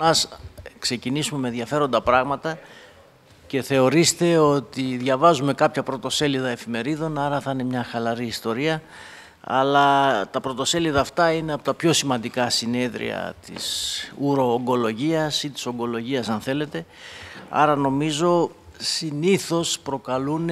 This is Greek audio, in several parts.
Ας ξεκινήσουμε με ενδιαφέροντα πράγματα και θεωρήστε ότι διαβάζουμε κάποια πρωτοσέλιδα εφημερίδων, άρα θα είναι μια χαλαρή ιστορία. Αλλά τα πρωτοσέλιδα αυτά είναι από τα πιο σημαντικά συνέδρια της ουρο-ογκολογίας ή της ογκολογίας αν θέλετε. Άρα νομίζω συνήθως προκαλούν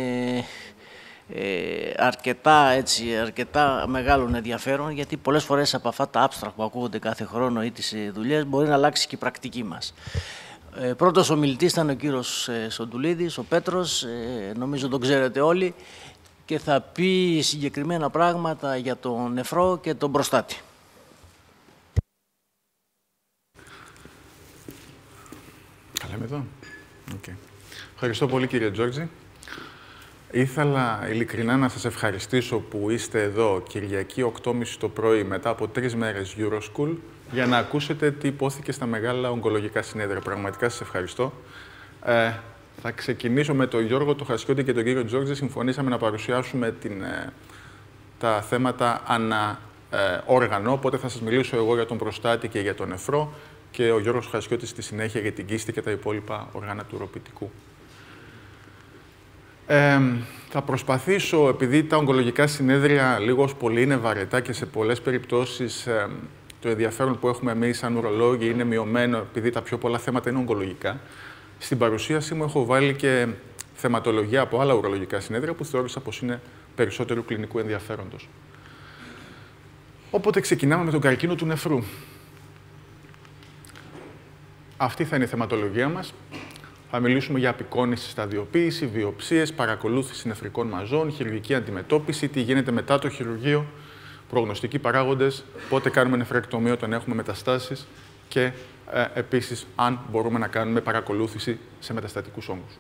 αρκετά μεγάλο ενδιαφέρον, γιατί πολλές φορές από αυτά τα abstract που ακούγονται κάθε χρόνο ή τις δουλειές μπορεί να αλλάξει και η πρακτική μας. Πρώτος ομιλητής ήταν ο κύριος Σοντουλίδης, ο Πέτρος, νομίζω τον ξέρετε όλοι, και θα πει συγκεκριμένα πράγματα για τον νεφρό και τον προστάτη. Καλά είμαι εδώ. Okay. Ευχαριστώ πολύ κύριε Τζόρτζη. Ήθελα ειλικρινά να σας ευχαριστήσω που είστε εδώ Κυριακή 8.30 το πρωί μετά από 3 μέρες Euroschool για να ακούσετε τι υπόθηκε στα μεγάλα ογκολογικά συνέδρια. Πραγματικά σας ευχαριστώ. Θα ξεκινήσω με τον Γιώργο τον Χασιώτη και τον κύριο Τζόρτζη. Συμφωνήσαμε να παρουσιάσουμε τα θέματα ανά όργανο, οπότε θα σας μιλήσω εγώ για τον προστάτη και για τον νεφρό και ο Γιώργος Χασιώτης στη συνέχεια για την κίστη και τα υπόλοιπα οργάνα του ουροπιτικού. Θα προσπαθήσω, επειδή τα ογκολογικά συνέδρια λίγος πολύ είναι βαρετά και σε πολλές περιπτώσεις το ενδιαφέρον που έχουμε εμείς σαν ουρολόγοι είναι μειωμένο, επειδή τα πιο πολλά θέματα είναι ογκολογικά. Στην παρουσίασή μου έχω βάλει και θεματολογία από άλλα ουρολογικά συνέδρια που θεώρησα πως είναι περισσότερο κλινικού ενδιαφέροντος. Οπότε ξεκινάμε με τον καρκίνο του νεφρού. Αυτή θα είναι η θεματολογία μας. Θα μιλήσουμε για απεικόνηση, σταδιοποίηση, βιοψίες, παρακολούθηση νεφρικών μαζών, χειρουργική αντιμετώπιση, τι γίνεται μετά το χειρουργείο, προγνωστικοί παράγοντες, πότε κάνουμε νεφρεκτομία όταν έχουμε μεταστάσεις και επίσης αν μπορούμε να κάνουμε παρακολούθηση σε μεταστατικούς όγκους.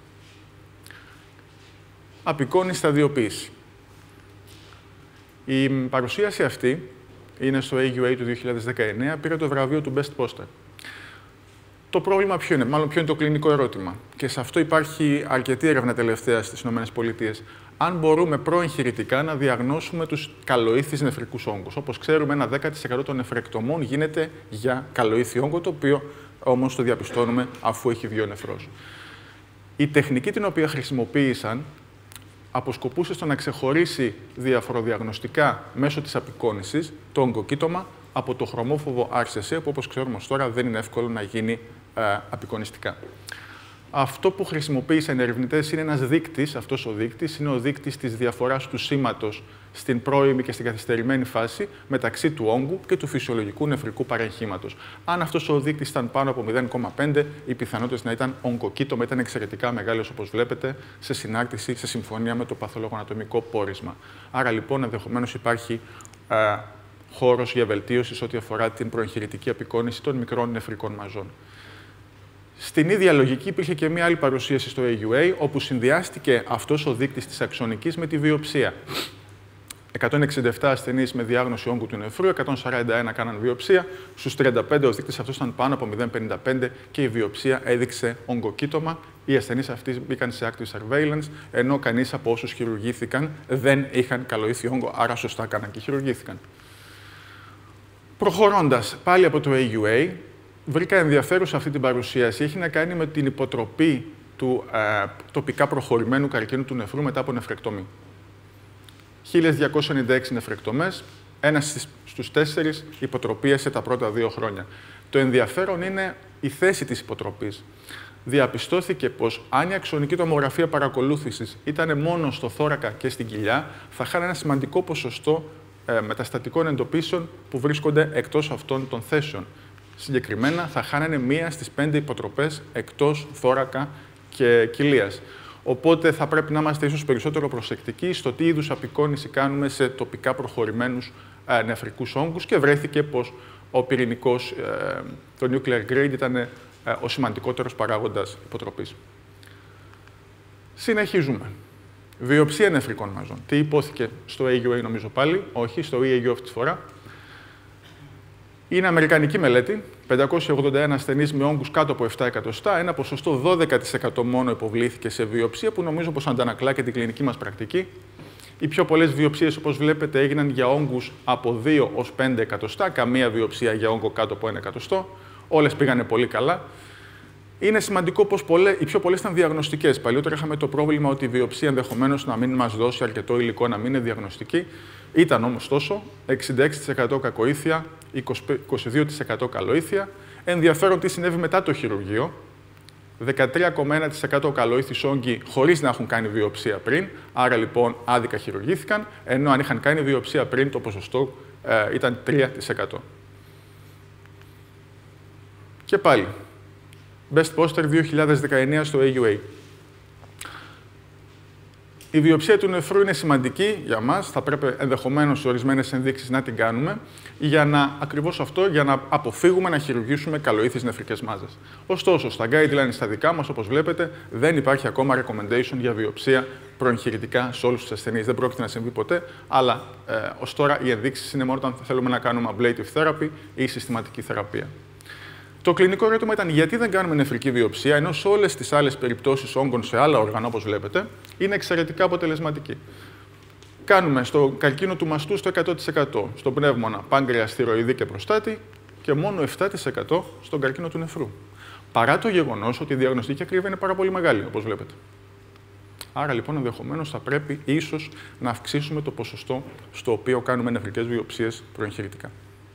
Απεικόνηση, σταδιοποίηση. Η παρουσίαση αυτή είναι στο AUA του 2019, πήρε το βραβείο του Best Poster. Το πρόβλημα ποιο είναι, μάλλον ποιο είναι το κλινικό ερώτημα. Και σε αυτό υπάρχει αρκετή έρευνα τελευταία στις ΗΠΑ. Αν μπορούμε προεγχειρητικά να διαγνώσουμε τους καλοήθεις νεφρικούς όγκους. Όπως ξέρουμε, ένα 10% των νεφρεκτομών γίνεται για καλοήθη όγκο, το οποίο όμως το διαπιστώνουμε αφού έχει βγει ο νεφρός. Η τεχνική την οποία χρησιμοποίησαν αποσκοπούσε στο να ξεχωρίσει διαφοροδιαγνωστικά μέσω της απεικόνησης το ογκοκύττωμα από το χρωμόφοβο RCC, που όπως ξέρουμε ως τώρα δεν είναι εύκολο να γίνει απεικονιστικά. Αυτό που χρησιμοποίησαν οι ερευνητές είναι ένας δείκτης. Αυτός ο δείκτης είναι ο δείκτης της διαφοράς του σήματος στην πρώιμη και στην καθυστερημένη φάση μεταξύ του όγκου και του φυσιολογικού νεφρικού παρεγχήματος. Αν αυτός ο δείκτης ήταν πάνω από 0,5, οι πιθανότητες να ήταν ογκοκύττωμα ήταν εξαιρετικά μεγάλες, όπως βλέπετε, σε συνάρτηση, σε συμφωνία με το παθολογοανατομικό πόρισμα. Άρα λοιπόν ενδεχομένως υπάρχει χώρος για βελτίωση ό,τι αφορά την προεγχειρητική απεικόνηση των μικρών νεφρικών μαζών. Στην ίδια λογική υπήρχε και μία άλλη παρουσίαση στο AUA, όπου συνδυάστηκε αυτός ο δείκτης της αξονικής με τη βιοψία. 167 ασθενείς με διάγνωση όγκου του νεφρού, 141 κάναν βιοψία. Στους 35 ο δείκτης αυτός ήταν πάνω από 0,55 και η βιοψία έδειξε ογκοκύττωμα. Οι ασθενείς αυτοί μπήκαν σε active surveillance, ενώ κανείς από όσους χειρουργήθηκαν δεν είχαν καλοήθη όγκο, άρα σωστά κάναν και χειρουργήθηκαν. Προχωρώντας πάλι από το AUA, βρήκα ενδιαφέρουσα αυτή την παρουσίαση. Έχει να κάνει με την υποτροπή του τοπικά προχωρημένου καρκίνου του νεφρού μετά από νεφρεκτομή. 1.296 νεφρεκτομές, ένας στους 4 υποτροπίασε τα πρώτα 2 χρόνια. Το ενδιαφέρον είναι η θέση της υποτροπής. Διαπιστώθηκε πως αν η αξονική τομογραφία παρακολούθησης ήταν μόνο στο θώρακα και στην κοιλιά, θα είχαν ένα σημαντικό ποσοστό μεταστατικών εντοπίσεων που βρίσκονται εκτός αυτών των θέσεων. Συγκεκριμένα, θα χάνανε 1 στις 5 υποτροπές εκτός θώρακα και κοιλίας. Οπότε θα πρέπει να είμαστε ίσως περισσότερο προσεκτικοί στο τι είδους απεικόνηση κάνουμε σε τοπικά προχωρημένους νεφρικούς όγκους και βρέθηκε πως ο πυρηνικός, το nuclear grade, ήταν ο σημαντικότερος παράγοντας υποτροπής. Συνεχίζουμε. Βιοψία νεφρικών μαζών. Τι υπόθηκε στο AUA νομίζω πάλι, όχι, στο EAU αυτή τη φορά. Είναι αμερικανική μελέτη, 581 ασθενείς με όγκους κάτω από 7 εκατοστά, ένα ποσοστό 12% μόνο υποβλήθηκε σε βιοψία, που νομίζω πως αντανακλά και την κλινική μας πρακτική. Οι πιο πολλές βιοψίες, όπως βλέπετε, έγιναν για όγκους από 2 ως 5 εκατοστά, καμία βιοψία για όγκο κάτω από 1 εκατοστό. Όλες πήγανε πολύ καλά. Είναι σημαντικό πως οι πιο πολλές ήταν διαγνωστικές. Παλιότερα είχαμε το πρόβλημα ότι η βιοψία ενδεχομένως να μην μας δώσει αρκετό υλικό να μην είναι διαγνωστική. Ήταν όμως τόσο, 66% κακοήθεια, 22% καλοήθεια. Ενδιαφέρον τι συνέβη μετά το χειρουργείο. 13,1% καλοήθης όγκοι χωρίς να έχουν κάνει βιοψία πριν, άρα λοιπόν άδικα χειρουργήθηκαν, ενώ αν είχαν κάνει βιοψία πριν το ποσοστό ήταν 3%. Και πάλι, Best Poster 2019 στο AUA. Η βιοψία του νεφρού είναι σημαντική για μας, θα πρέπει ενδεχομένως σε ορισμένες ενδείξεις να την κάνουμε, ακριβώς αυτό, για να αποφύγουμε να χειρουργήσουμε καλοήθεις νεφρικές μάζες. Ωστόσο, στα guidelines στα δικά μας, όπως βλέπετε, δεν υπάρχει ακόμα recommendation για βιοψία προεγχειρητικά σε όλους τους ασθενείς. Δεν πρόκειται να συμβεί ποτέ, αλλά ως τώρα οι ενδείξεις είναι μόνο όταν θέλουμε να κάνουμε ablative therapy ή συστηματική θεραπεία. Το κλινικό ερώτημα ήταν γιατί δεν κάνουμε νεφρική βιοψία, ενώ σε όλες τις άλλες περιπτώσεις όγκων σε άλλα όργανα, όπως βλέπετε, είναι εξαιρετικά αποτελεσματική. Κάνουμε στο καρκίνο του μαστού στο 100%, στο πνεύμονα, πάγκρεας, θηροειδή και προστάτη και μόνο 7% στον καρκίνο του νεφρού. Παρά το γεγονός ότι η διαγνωστική ακρίβεια είναι πάρα πολύ μεγάλη, όπως βλέπετε. Άρα λοιπόν ενδεχομένως θα πρέπει ίσως να αυξήσουμε το ποσοστό στο οποίο κάνουμε νεφρικές βιοψίες προεγχειρητικά.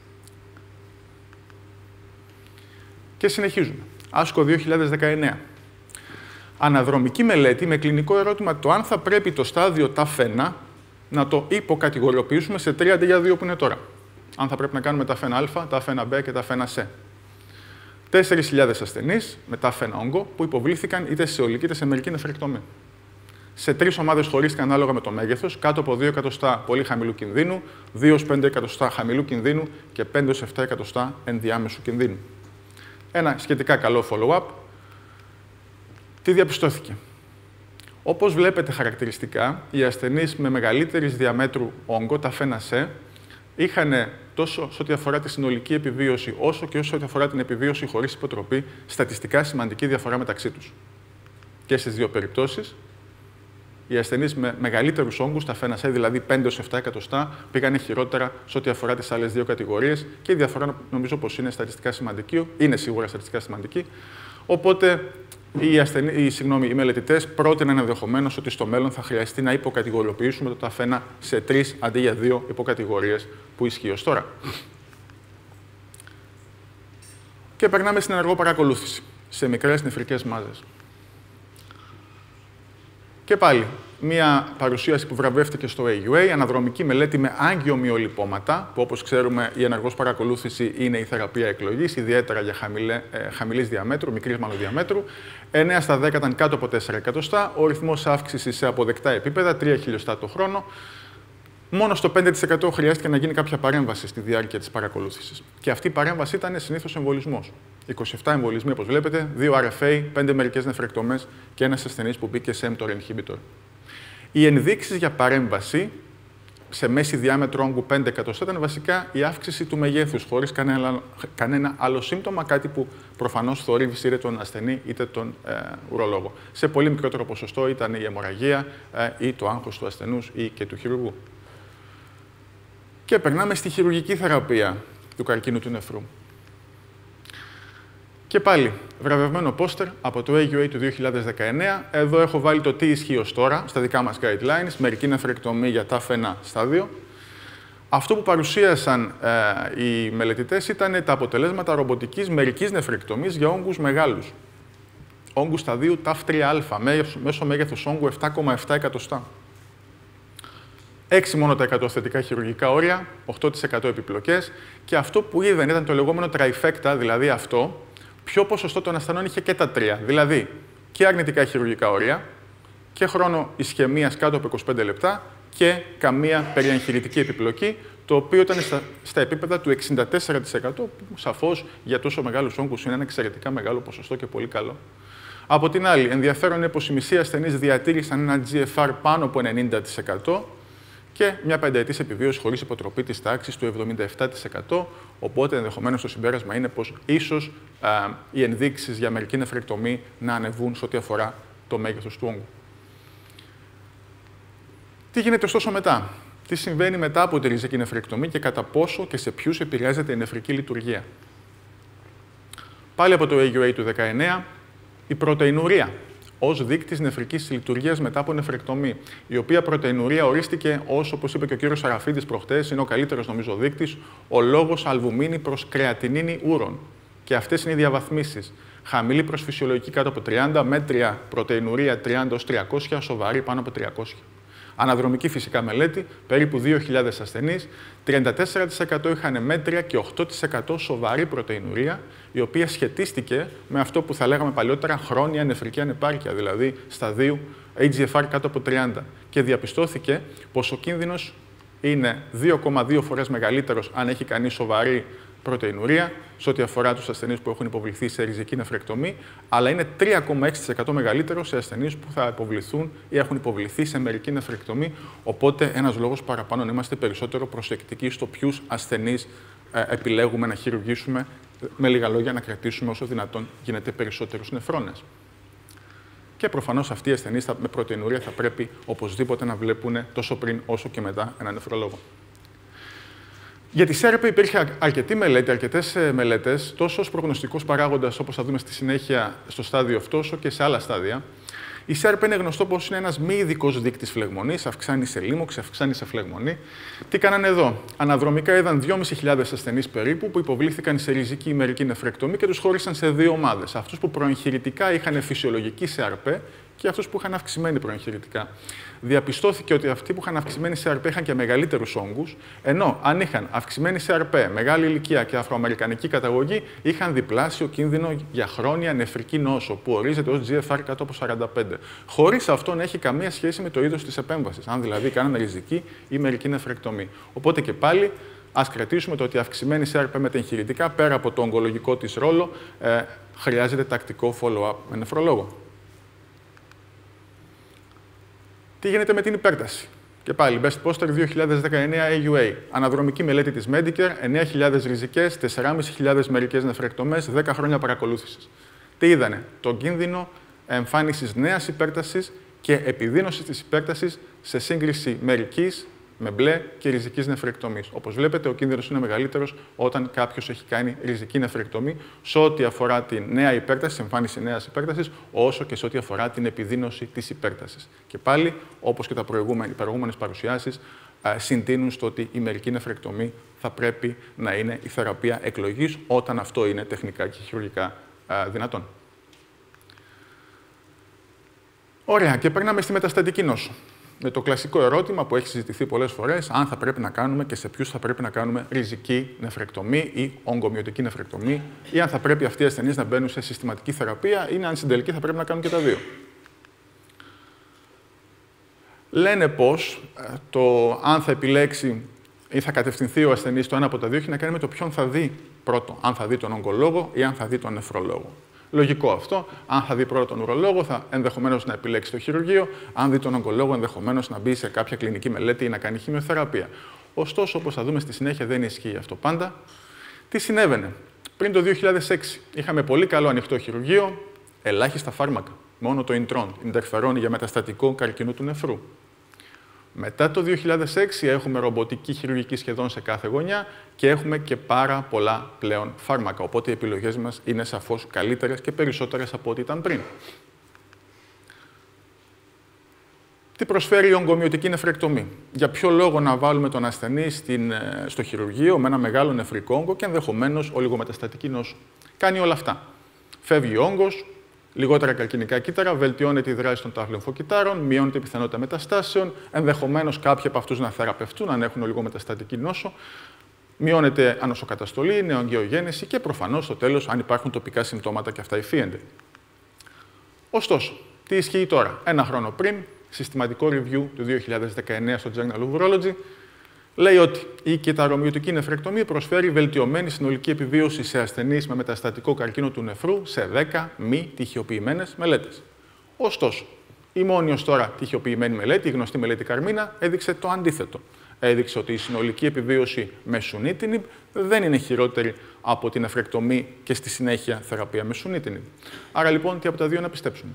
Και συνεχίζουμε. Άσκο 2019. Αναδρομική μελέτη με κλινικό ερώτημα το αν θα πρέπει το στάδιο ταφ1 να το υποκατηγοριοποιήσουμε σε 3 αντί για 2 που είναι τώρα. Αν θα πρέπει να κάνουμε ταφ1α, ταφ1β και ταφ1c. 4.000 ασθενείς με ταφ1 όγκο που υποβλήθηκαν είτε σε αιωλική είτε σε μερική νεφρεκτομή. Σε 3 ομάδες χωρίστηκαν ανάλογα με το μέγεθος, κάτω από 2 εκατοστά πολύ χαμηλού κινδύνου, 2-5 εκατοστά χαμηλού κινδύνου και 5-7 εκατοστά ενδιάμεσου κινδύνου. Ένα σχετικά καλό follow-up. Τι διαπιστώθηκε. Όπως βλέπετε χαρακτηριστικά, οι ασθενείς με μεγαλύτερης διαμέτρου όγκο, τα φ1C, είχαν τόσο σε ό,τι αφορά τη συνολική επιβίωση, όσο και σε ό,τι αφορά την επιβίωση χωρίς υποτροπή, στατιστικά σημαντική διαφορά μεταξύ τους. Και στις δύο περιπτώσεις, οι ασθενείς με μεγαλύτερους όγκους, τα φ1C, δηλαδή 5-7 εκατοστά, πήγανε χειρότερα σε ό,τι αφορά τις άλλες δύο κατηγορίες και η διαφορά νομίζω πως είναι στατιστικά σημαντική, είναι σίγουρα στατιστικά σημαντική. Οπότε οι μελετητές πρότειναν ενδεχομένως ότι στο μέλλον θα χρειαστεί να υποκατηγοριοποιήσουμε το ταφ1 σε 3 αντί για 2 υποκατηγορίες που ισχύει ως τώρα. Και περνάμε στην ενεργό παρακολούθηση σε μικρές νεφρικές μάζες. Και πάλι, μία παρουσίαση που βραβεύτηκε στο AUA, αναδρομική μελέτη με άγκιο-μυολιπώματα, που όπως ξέρουμε η ενεργός παρακολούθηση είναι η θεραπεία εκλογής, ιδιαίτερα για χαμηλής διαμέτρου, μικρής μάλλον διαμέτρου. 9 στα 10 ήταν κάτω από 4 εκατοστά, ο ρυθμός αύξησης σε αποδεκτά επίπεδα, 3 χιλιοστά το χρόνο. Μόνο στο 5% χρειάστηκε να γίνει κάποια παρέμβαση στη διάρκεια της παρακολούθησης. Και αυτή η παρέμβαση ήταν συνήθως εμβολισμός. 27 εμβολισμοί, όπως βλέπετε, 2 RFA, 5 μερικές νεφρεκτομές και ένας ασθενής που μπήκε σε mTOR inhibitor. Οι ενδείξεις για παρέμβαση σε μέση διάμετρο όγκου 5 εκατοστά ήταν βασικά η αύξηση του μεγέθους, χωρίς κανένα άλλο σύμπτωμα, κάτι που προφανώς θορύβησε είτε τον ασθενή είτε τον ουρολόγο. Σε πολύ μικρότερο ποσοστό ήταν η αιμορραγία ή το άγχος του ασθενούς ή και του χειρουργού. Και περνάμε στη χειρουργική θεραπεία του καρκίνου του νεφρού. Και πάλι, βραβευμένο πόστερ από το AUA του 2019. Εδώ έχω βάλει το τι ισχύει ως τώρα, στα δικά μας guidelines, μερική νεφρεκτομή για ταφ1 στάδιο. Αυτό που παρουσίασαν οι μελετητές ήταν τα αποτελέσματα ρομποτικής μερικής νεφρεκτομής για όγκους μεγάλους. Όγκους σταδίου ταφ3α, μέσο μέγεθος όγκου 7,7 εκατοστά. 6 μόνο τα 100 θετικά χειρουργικά όρια, 8% επιπλοκές και αυτό που είδαν ήταν το λεγόμενο trifecta, δηλαδή αυτό, ποιο ποσοστό των ασθενών είχε και τα τρία. Δηλαδή και αρνητικά χειρουργικά όρια και χρόνο ισχαιμίας κάτω από 25 λεπτά και καμία περιεγχειρητική επιπλοκή, το οποίο ήταν στα επίπεδα του 64%, που σαφώς για τόσο μεγάλους όγκους είναι ένα εξαιρετικά μεγάλο ποσοστό και πολύ καλό. Από την άλλη, ενδιαφέρον είναι πως οι μισοί ασθενείς διατήρησαν ένα GFR πάνω από 90%, και μια πενταετής επιβίωση χωρίς υποτροπή της τάξης του 77%, οπότε ενδεχομένως το συμπέρασμα είναι πως ίσως οι ενδείξεις για μερική νεφρεκτομή να ανεβούν σε ό,τι αφορά το μέγεθος του όγκου. Τι γίνεται ωστόσο μετά? Τι συμβαίνει μετά από τη ριζική νεφρεκτομή και κατά πόσο και σε ποιους επηρεάζεται η νεφρική λειτουργία? Πάλι από το AUA του 19, η πρωτεϊνουρία ως δείκτης νεφρικής λειτουργίας μετά από νεφρεκτομή, η οποία πρωτεϊνουρία ορίστηκε ως, όπως είπε και ο κύριος Σαραφίδης προχτές, είναι ο καλύτερος νομίζω δείκτης, ο λόγος αλβουμίνη προς κρεατινίνη ούρων. Και αυτές είναι οι διαβαθμίσεις. Χαμηλή προς φυσιολογική κάτω από 30, μέτρια πρωτεϊνουρία 30 ως 300, σοβαρή πάνω από 300. Αναδρομική φυσικά μελέτη, περίπου 2.000 ασθενείς, 34% είχαν μέτρια και 8% σοβαρή πρωτεϊνουρία, η οποία σχετίστηκε με αυτό που θα λέγαμε παλιότερα χρόνια νεφρική ανεπάρκεια, δηλαδή σταδίου AGFR κάτω από 30. Και διαπιστώθηκε πως ο κίνδυνος είναι 2,2 φορές μεγαλύτερος αν έχει κανείς σοβαρή πρωτεϊνουρία, σε ό,τι αφορά τους ασθενείς που έχουν υποβληθεί σε ριζική νεφρεκτομή, αλλά είναι 3,6% μεγαλύτερο σε ασθενείς που θα υποβληθούν ή έχουν υποβληθεί σε μερική νεφρεκτομή. Οπότε, ένας λόγος παραπάνω να είμαστε περισσότερο προσεκτικοί στο ποιους ασθενείς επιλέγουμε να χειρουργήσουμε, με λίγα λόγια να κρατήσουμε όσο δυνατόν γίνεται περισσότερους νεφρώνες. Και προφανώς αυτοί οι ασθενείς με πρωτεϊνουρία θα πρέπει οπωσδήποτε να βλέπουν τόσο πριν όσο και μετά έναν νεφρολόγο. Για τη ΣΕΡΠ υπήρχε αρκετές μελέτες, τόσο ως προγνωστικός παράγοντας, όπως θα δούμε στη συνέχεια στο στάδιο αυτό, όσο και σε άλλα στάδια. Η ΣΕΡΠ είναι γνωστό πως είναι ένας μη ειδικός δείκτης φλεγμονής, αυξάνει σε λίμωξη, αυξάνει σε φλεγμονή. Τι κάνανε εδώ? Αναδρομικά είδαν 2.500 ασθενείς περίπου που υποβλήθηκαν σε ριζική ή μερική νεφρεκτομή και τους χώρισαν σε δύο ομάδες. Αυτούς που προεγχειρητικά είχαν φυσιολογική ΣΕΡΠ και αυτούς που είχαν αυξημένη προεγχειρητικά. Διαπιστώθηκε ότι αυτοί που είχαν αυξημένη ΣΕΡΠ είχαν και μεγαλύτερους όγκους, ενώ αν είχαν αυξημένη ΣΕΡΠ, μεγάλη ηλικία και αφροαμερικανική καταγωγή, είχαν διπλάσιο κίνδυνο για χρόνια νεφρική νόσο, που ορίζεται ως GFR κάτω από 45. Χωρίς αυτό να έχει καμία σχέση με το είδος της επέμβασης, αν δηλαδή κάνανε ριζική ή μερική νεφρεκτομή. Οπότε και πάλι, ας κρατήσουμε το ότι αυξημένη ΣΕΡΠ μετεγχειρητικά, πέρα από το ογκολογικό της ρόλο, χρειάζεται τακτικό follow-up με νεφρολόγο. Τι γίνεται με την υπέρταση? Και πάλι, Best Poster 2019 AUA. Αναδρομική μελέτη της Medicare, 9.000 ριζικές, 4.500 μερικές νεφρεκτομές, 10 χρόνια παρακολούθησης. Τι είδανε? Τον κίνδυνο εμφάνισης νέας υπέρτασης και επιδείνωσης της υπέρτασης σε σύγκριση μερικής με μπλε και ριζικής νεφρεκτομής. Όπως βλέπετε, ο κίνδυνος είναι μεγαλύτερος όταν κάποιος έχει κάνει ριζική νεφρεκτομή σε ό,τι αφορά τη νέα υπέρταση, εμφάνιση νέας υπέρτασης, όσο και σε ό,τι αφορά την επιδείνωση της υπέρτασης. Και πάλι, όπως και οι προηγούμενες παρουσιάσεις, συντείνουν στο ότι η μερική νεφρεκτομή θα πρέπει να είναι η θεραπεία εκλογής όταν αυτό είναι τεχνικά και χειρουργικά δυνατόν. Ωραία, και περνάμε στη μεταστατική νόσο. Με το κλασικό ερώτημα που έχει συζητηθεί πολλές φορές, αν θα πρέπει να κάνουμε και σε ποιους θα πρέπει να κάνουμε ριζική νεφρεκτομή ή ογκομυωτική νεφρεκτομή, ή αν θα πρέπει αυτοί οι ασθενείς να μπαίνουν σε συστηματική θεραπεία, ή αν στην τελική θα πρέπει να κάνουν και τα δύο. Λένε πως το αν θα επιλέξει ή θα κατευθυνθεί ο ασθενής το ένα από τα δύο έχει να κάνει με το ποιον θα δει πρώτο, αν θα δει τον ογκολόγο ή αν θα δει τον νεφρολόγο. Λογικό αυτό. Αν θα δει πρώτα τον ουρολόγο, θα ενδεχομένως να επιλέξει το χειρουργείο. Αν δει τον ογκολόγο, ενδεχομένως να μπει σε κάποια κλινική μελέτη ή να κάνει χημειοθεραπεία. Ωστόσο, όπως θα δούμε στη συνέχεια, δεν ισχύει αυτό πάντα. Τι συνέβαινε? Πριν το 2006 είχαμε πολύ καλό ανοιχτό χειρουργείο, ελάχιστα φάρμακα. Μόνο το Ιντρόν, Ιντερφερόν για μεταστατικό καρκίνο του νεφρού. Μετά το 2006 έχουμε ρομποτική χειρουργική σχεδόν σε κάθε γωνιά και έχουμε και πάρα πολλά πλέον φάρμακα. Οπότε οι επιλογές μας είναι σαφώς καλύτερες και περισσότερες από ό,τι ήταν πριν. Τι προσφέρει η ογκομυωτική νεφρεκτομή? Για ποιο λόγο να βάλουμε τον ασθενή στο χειρουργείο με ένα μεγάλο νεφρικό όγκο και ενδεχομένως ολιγομεταστατική νόσο? Κάνει όλα αυτά. Φεύγει ο όγκος, λιγότερα καρκινικά κύτταρα, βελτιώνεται η δράση των ταυλεμφοκυττάρων, μειώνεται η πιθανότητα μεταστάσεων, ενδεχομένως κάποιοι από αυτούς να θεραπευτούν αν έχουν ολιγομεταστατική νόσο, μειώνεται ανοσοκαταστολή, νεοαγγειογένεση και προφανώς στο τέλος, αν υπάρχουν τοπικά συμπτώματα και αυτά υφίενται. Ωστόσο, τι ισχύει τώρα? Ένα χρόνο πριν, συστηματικό review του 2019 στο Journal of Urology, λέει ότι η κυταρομυωτική νεφρεκτομή προσφέρει βελτιωμένη συνολική επιβίωση σε ασθενείς με μεταστατικό καρκίνο του νεφρού σε 10 μη τοιχειοποιημένες μελέτες. Ωστόσο, η μόνη ως τώρα τοιχειοποιημένη μελέτη, η γνωστή μελέτη Καρμίνα, έδειξε το αντίθετο. Έδειξε ότι η συνολική επιβίωση με σουνίτινιμπ δεν είναι χειρότερη από την νεφρεκτομή και στη συνέχεια θεραπεία με σουνίτινιμπ. Άρα λοιπόν, τι από τα δύο να πιστέψουμε?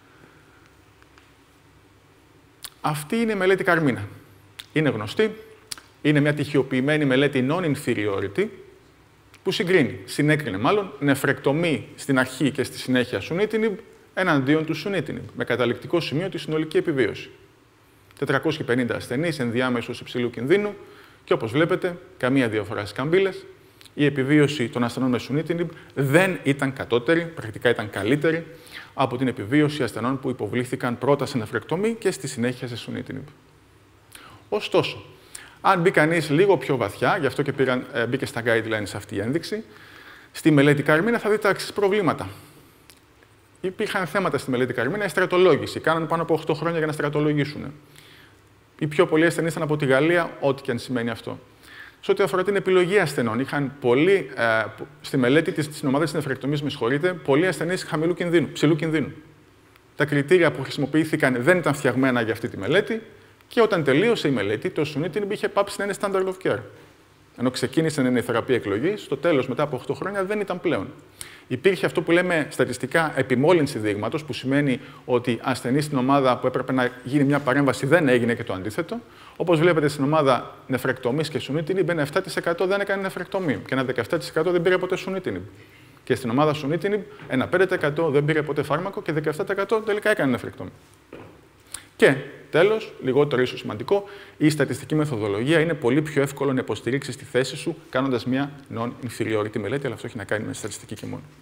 Αυτή είναι η μελέτη. Είναι γνωστή. Είναι μια τοιχειοποιημένη μελέτη non-inferiority, που συνέκρινε μάλλον νεφρεκτομή στην αρχή και στη συνέχεια sunitinib εναντίον του sunitinib, με καταληκτικό σημείο τη συνολική επιβίωση. 450 ασθενείς ενδιάμεσους υψηλού κινδύνου και όπως βλέπετε, καμία διαφορά στις καμπύλες. Η επιβίωση των ασθενών με sunitinib δεν ήταν κατώτερη, πρακτικά ήταν καλύτερη από την επιβίωση ασθενών που υποβλήθηκαν πρώτα σε νεφρεκτομή και στη συνέχεια σε sunitinib. Ωστόσο, αν μπει κανείς λίγο πιο βαθιά, γι' αυτό και μπήκε στα guidelines αυτή η ένδειξη, στη μελέτη Καρμίνα θα δείτε τα εξής προβλήματα. Υπήρχαν θέματα στη μελέτη Καρμίνα, η στρατολόγηση. Κάνανε πάνω από 8 χρόνια για να στρατολογήσουν. Οι πιο πολλοί ασθενείς ήταν από τη Γαλλία, ό,τι και αν σημαίνει αυτό. Σε ό,τι αφορά την επιλογή ασθενών, είχαν στη μελέτη στην ομάδα της νεφρεκτομής, πολλοί ασθενείς ψηλού κινδύνου. Τα κριτήρια που χρησιμοποιήθηκαν δεν ήταν φτιαγμένα για αυτή τη μελέτη και όταν τελείωσε η μελέτη, το sunitinib είχε πάψει να είναι standard of care. Ενώ ξεκίνησε να είναι η θεραπεία εκλογής, στο τέλος, μετά από 8 χρόνια, δεν ήταν πλέον. Υπήρχε αυτό που λέμε στατιστικά επιμόλυνση δείγματος, που σημαίνει ότι ασθενής στην ομάδα που έπρεπε να γίνει μια παρέμβαση δεν έγινε και το αντίθετο. Όπως βλέπετε, στην ομάδα νεφρεκτομής και sunitinib, ένα 7% δεν έκανε νεφρεκτομή και ένα 17% δεν πήρε ποτέ sunitinib. Και στην ομάδα sunitinib, ένα 5% δεν πήρε ποτέ φάρμακο και 17% τελικά έκανε νεφρεκτομή. Και τέλος, λιγότερο ίσως σημαντικό, η στατιστική μεθοδολογία είναι πολύ πιο εύκολο να υποστηρίξει τη θέση σου κάνοντας μια non-inferiority μελέτη, αλλά αυτό έχει να κάνει με στατιστική και μόνο.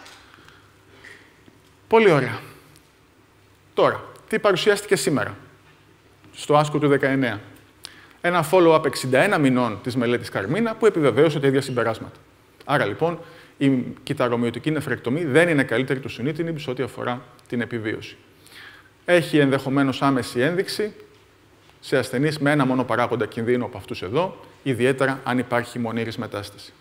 Πολύ ωραία. Τώρα, τι παρουσιάστηκε σήμερα στο ASCO του 19. Ένα follow-up 61 μηνών της μελέτης Καρμίνα που επιβεβαίωσε τα ίδια συμπεράσματα. Άρα λοιπόν, η κυταρομοιωτική νεφρεκτομή δεν είναι καλύτερη του sunitinib σε ό,τι αφορά την επιβίωση. Έχει ενδεχομένως άμεση ένδειξη σε ασθενείς με ένα μόνο παράγοντα κινδύνου από αυτούς εδώ, ιδιαίτερα αν υπάρχει μονήρης μετάσταση.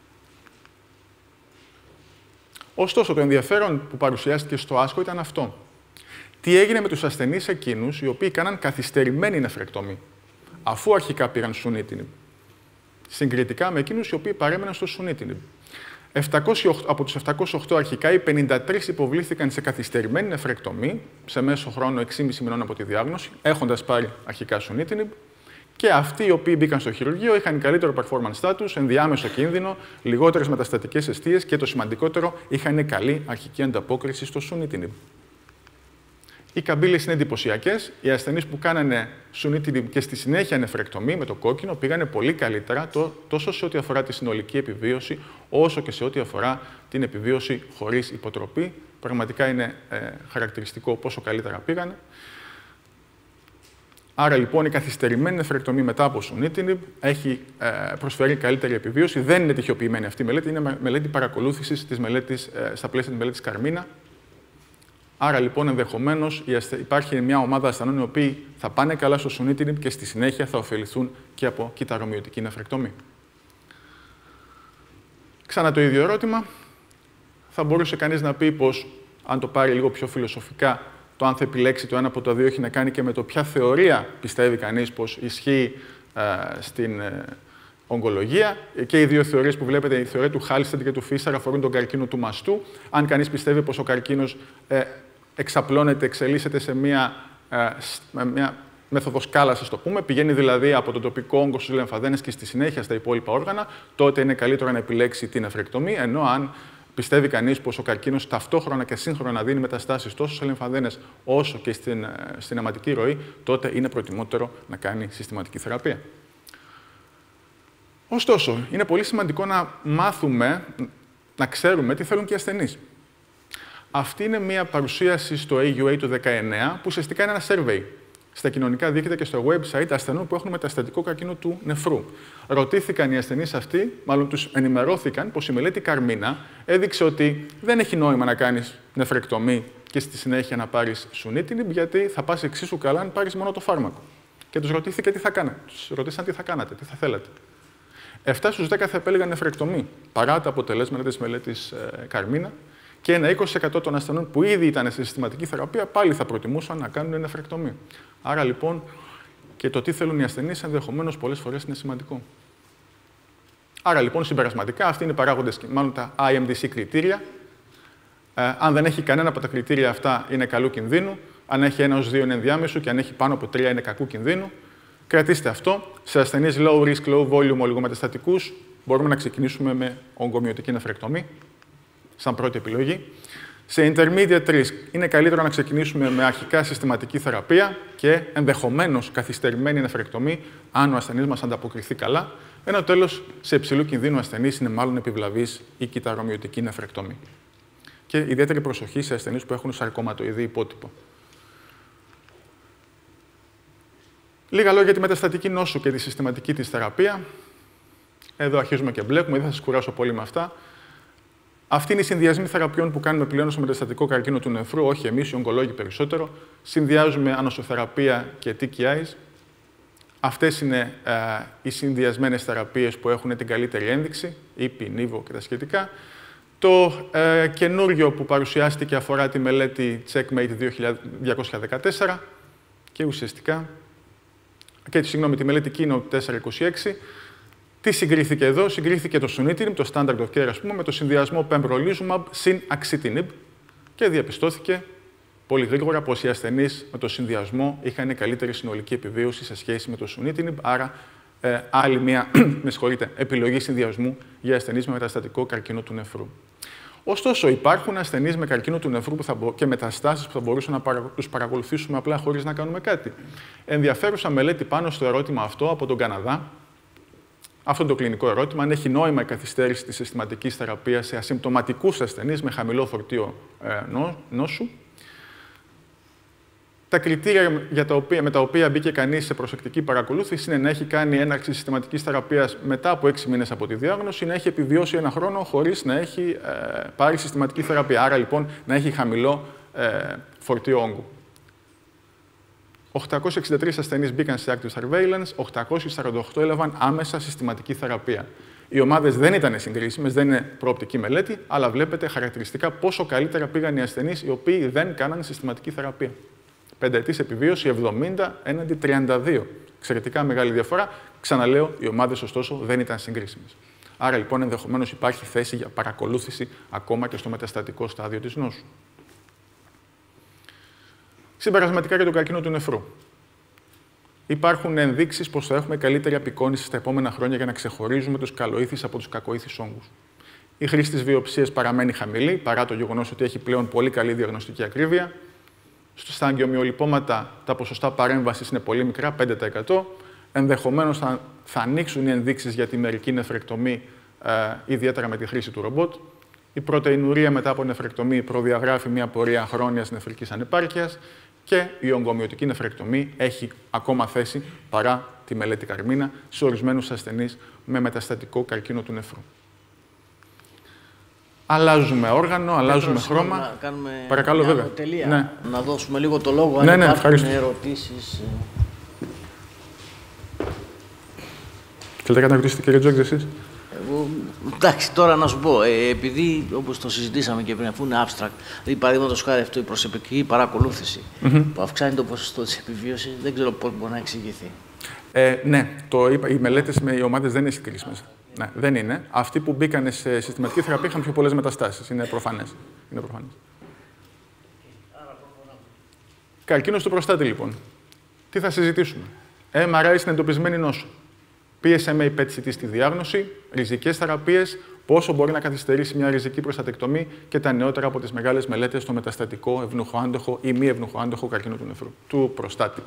Ωστόσο, το ενδιαφέρον που παρουσιάστηκε στο ASCO ήταν αυτό. Τι έγινε με τους ασθενείς εκείνους οι οποίοι κάναν καθυστερημένη νεφρεκτομή, αφού αρχικά πήραν sunitinib, συγκριτικά με εκείνους οι οποίοι παρέμεναν στο sunitinib. Από τους 708 αρχικά, οι 53 υποβλήθηκαν σε καθυστερημένη νεφρεκτομή, σε μέσο χρόνο 6,5 μηνών από τη διάγνωση, έχοντας πάρει αρχικά sunitinib, και αυτοί οι οποίοι μπήκαν στο χειρουργείο είχαν καλύτερο performance status, ενδιάμεσο κίνδυνο, λιγότερες μεταστατικές αιστείες και το σημαντικότερο, είχαν καλή αρχική ανταπόκριση στο sunitinib. Οι καμπύλες είναι εντυπωσιακές. Οι ασθενείς που κάνανε sunitinib και στη συνέχεια νεφρεκτομή με το κόκκινο πήγανε πολύ καλύτερα τόσο σε ό,τι αφορά τη συνολική επιβίωση, όσο και σε ό,τι αφορά την επιβίωση χωρίς υποτροπή. Πραγματικά είναι χαρακτηριστικό πόσο καλύτερα πήγανε. Άρα λοιπόν η καθυστερημένη νεφρεκτομή μετά από sunitinib έχει προσφέρει καλύτερη επιβίωση. Δεν είναι τυχιοποιημένη αυτή η μελέτη, είναι μελέτη παρακολούθησης της μελέτης, στα πλαίσια της μελέτης Καρμίνα. Άρα λοιπόν ενδεχομένως υπάρχει μια ομάδα ασθενών οι οποίοι θα πάνε καλά στο sunitinib και στη συνέχεια θα ωφεληθούν και από κυταρομοιωτική νεφρεκτομή. Ξανά το ίδιο ερώτημα. Θα μπορούσε κανείς να πει πως, αν το πάρει λίγο πιο φιλοσοφικά, το αν θα επιλέξει το ένα από τα δύο έχει να κάνει και με το ποια θεωρία πιστεύει κανείς πως ισχύει στην ογκολογία. Και οι δύο θεωρίες που βλέπετε, η θεωρία του Halsted και του Fischer, αφορούν τον καρκίνο του μαστού. Αν κανείς πιστεύει πως ο καρκίνος εξαπλώνεται, εξελίσσεται σε μια μέθοδο σκάλας, ας το πούμε, πηγαίνει δηλαδή από το τοπικό όγκο στους λεμφαδένες και στη συνέχεια στα υπόλοιπα όργανα, τότε είναι καλύτερο να επιλέξει την νεφρεκτομή, ενώ αν πιστεύει κανείς πως ο καρκίνος ταυτόχρονα και σύγχρονα δίνει μεταστάσεις τόσο σε λεμφαδένες όσο και στην αιματική ροή, τότε είναι προτιμότερο να κάνει συστηματική θεραπεία. Ωστόσο, είναι πολύ σημαντικό να μάθουμε, να ξέρουμε τι θέλουν και οι ασθενείς. Αυτή είναι μια παρουσίαση στο AUA του 19, που ουσιαστικά είναι ένα survey στα κοινωνικά δίκτυα και στο website ασθενών που έχουν μεταστατικό καρκίνο του νεφρού. Ρωτήθηκαν οι ασθενείς αυτοί, μάλλον τους ενημερώθηκαν πως η μελέτη Καρμίνα έδειξε ότι δεν έχει νόημα να κάνεις νεφρεκτομή και στη συνέχεια να πάρεις sunitinib, γιατί θα πας εξίσου καλά αν πάρεις μόνο το φάρμακο. Και τους ρωτήθηκε τι θα κάνατε. Τους ρωτήσαν τι θα κάνατε, τι θα θέλατε. 7 στους 10 θα επέλεγαν νεφρεκτομή, παρά τα αποτελέσματα της μελέτης Καρμίνα, και ένα 20% των ασθενών που ήδη ήταν σε συστηματική θεραπεία πάλι θα προτιμούσαν να κάνουν νεφρεκτομή. Άρα λοιπόν και το τι θέλουν οι ασθενείς ενδεχομένως πολλές φορές είναι σημαντικό. Άρα λοιπόν συμπερασματικά αυτοί είναι οι παράγοντες, μάλλον τα IMDC κριτήρια. Αν δεν έχει κανένα από τα κριτήρια αυτά είναι καλού κινδύνου, αν έχει 1 ως 2 είναι ενδιάμεσου και αν έχει πάνω από 3 είναι κακού κινδύνου. Κρατήστε αυτό. Σε ασθενείς low risk, low volume ολιγομεταστατικούς, μπορούμε να ξεκινήσουμε με ογκομυωτική νεφρεκτομή, σαν πρώτη επιλογή. Σε intermediate risk είναι καλύτερο να ξεκινήσουμε με αρχικά συστηματική θεραπεία και ενδεχομένως καθυστερημένη νεφρεκτομή, αν ο ασθενής μας ανταποκριθεί καλά. Ενώ τέλος, σε υψηλού κινδύνου ασθενείς είναι μάλλον επιβλαβής η κυταρομυωτική νεφρεκτομή. Και ιδιαίτερη προσοχή σε ασθενείς που έχουν σαρκωματοειδή υπότυπο. Λίγα λόγια για τη μεταστατική νόσου και τη συστηματική της θεραπεία. Εδώ αρχίζουμε και μπλέκουμε, δεν θα σας κουράσω πολύ με αυτά. Αυτοί είναι οι συνδυασμοί θεραπείων που κάνουμε πλέον στο μεταστατικό καρκίνο του νεφρού, όχι εμείς, οι ογκολόγοι περισσότερο. Συνδυάζουμε ανοσοθεραπεία και TKIs. Αυτές είναι οι συνδυασμένες θεραπείες που έχουν την καλύτερη ένδειξη, ύπη, νίβο και τα σχετικά. Το καινούριο που παρουσιάστηκε αφορά τη μελέτη Checkmate 214 και ουσιαστικά, τη μελέτη Keynote 426. Τι συγκρίθηκε εδώ? Συγκρίθηκε το sunitinib, το standard of care, με το συνδυασμό pembrolizumab συν axitinib και διαπιστώθηκε πολύ γρήγορα πως οι ασθενείς με το συνδυασμό είχαν καλύτερη συνολική επιβίωση σε σχέση με το sunitinib, άρα άλλη μια επιλογή συνδυασμού για ασθενείς με μεταστατικό καρκίνο του νεφρού. Ωστόσο, υπάρχουν ασθενείς με καρκίνο του νεφρού και μεταστάσεις που θα μπορούσαν να τους παρακολουθήσουμε απλά χωρίς να κάνουμε κάτι. Ενδιαφέρουσα μελέτη πάνω στο ερώτημα αυτό από τον Καναδά. Αυτό είναι το κλινικό ερώτημα, αν έχει νόημα η καθυστέρηση της συστηματικής θεραπείας σε ασυμπτωματικούς ασθενείς με χαμηλό φορτίο νόσου. Τα κριτήρια με τα οποία μπήκε κανείς σε προσεκτική παρακολούθηση είναι να έχει κάνει έναρξη συστηματικής θεραπείας μετά από 6 μήνες από τη διάγνωση, να έχει επιβιώσει 1 χρόνο χωρίς να έχει πάρει συστηματική θεραπεία. Άρα, λοιπόν, να έχει χαμηλό φορτίο όγκου. 863 ασθενείς μπήκαν σε active surveillance, 848 έλαβαν άμεσα συστηματική θεραπεία. Οι ομάδες δεν ήταν συγκρίσιμες, δεν είναι προοπτική μελέτη, αλλά βλέπετε χαρακτηριστικά πόσο καλύτερα πήγαν οι ασθενείς οι οποίοι δεν κάναν συστηματική θεραπεία. 5 ετής επιβίωση, 70 έναντι 32. Εξαιρετικά μεγάλη διαφορά. Ξαναλέω, οι ομάδες ωστόσο δεν ήταν συγκρίσιμες. Άρα, λοιπόν, ενδεχομένως υπάρχει θέση για παρακολούθηση ακόμα και στο μεταστατικό στάδιο της νόσου. Συμπερασματικά για τον καρκίνο του νεφρού. Υπάρχουν ενδείξεις πως θα έχουμε καλύτερη απεικόνηση στα επόμενα χρόνια για να ξεχωρίζουμε τους καλοήθεις από τους κακοήθεις όγκους. Η χρήση της βιοψίας παραμένει χαμηλή, παρά το γεγονός ότι έχει πλέον πολύ καλή διαγνωστική ακρίβεια. Στα αγκιομυολιπώματα τα ποσοστά παρέμβασης είναι πολύ μικρά, 5%. Ενδεχομένως θα ανοίξουν οι ενδείξεις για τη μερική νεφρεκτομή, ιδιαίτερα με τη χρήση του ρομπότ. Η πρωτεϊνουρία μετά από νεφρεκτομή προδιαγράφει μια πορεία χρόνιας νεφρικής ανεπάρκειας και η ογκομυωτική νεφρεκτομή έχει ακόμα θέση παρά τη μελέτη Καρμίνα σε ορισμένους ασθενείς με μεταστατικό καρκίνο του νεφρού. Αλλάζουμε όργανο, αλλάζουμε χρώμα. Να κάνουμε παρακαλώ, μια βέβαια. τελεία, ναι. Να δώσουμε λίγο το λόγο, αν υπάρχουν ερωτήσεις. Θέλετε κάτι να ρωτήσετε, κύριε Τζόγκ, εσείς? Εντάξει, τώρα να σου πω, επειδή όπως το συζητήσαμε και πριν, αφού είναι abstract, δηλαδή παραδείγματος χάρη αυτό η προσωπική παρακολούθηση που αυξάνει το ποσοστό της επιβίωσης, δεν ξέρω πώς μπορεί να εξηγηθεί. Ναι, οι μελέτες με οι ομάδες δεν είναι συγκρίσιμες. Ναι, δεν είναι. Αυτοί που μπήκαν σε συστηματική θεραπεία είχαν πιο πολλές μεταστάσεις. Είναι προφανές. Καρκίνος του προστάτη, λοιπόν. Τι θα συζητήσουμε? MRI στην εντοπισμένη νόσο. PSMA PET-CT στη διάγνωση, ριζικές θεραπείες, πόσο μπορεί να καθυστερήσει μια ριζική προστατεκτομή και τα νεότερα από τις μεγάλες μελέτες στο μεταστατικό, ευνοχοάντοχο ή μη ευνοχοάντοχο καρκίνο του νεφρού, του προστάτη.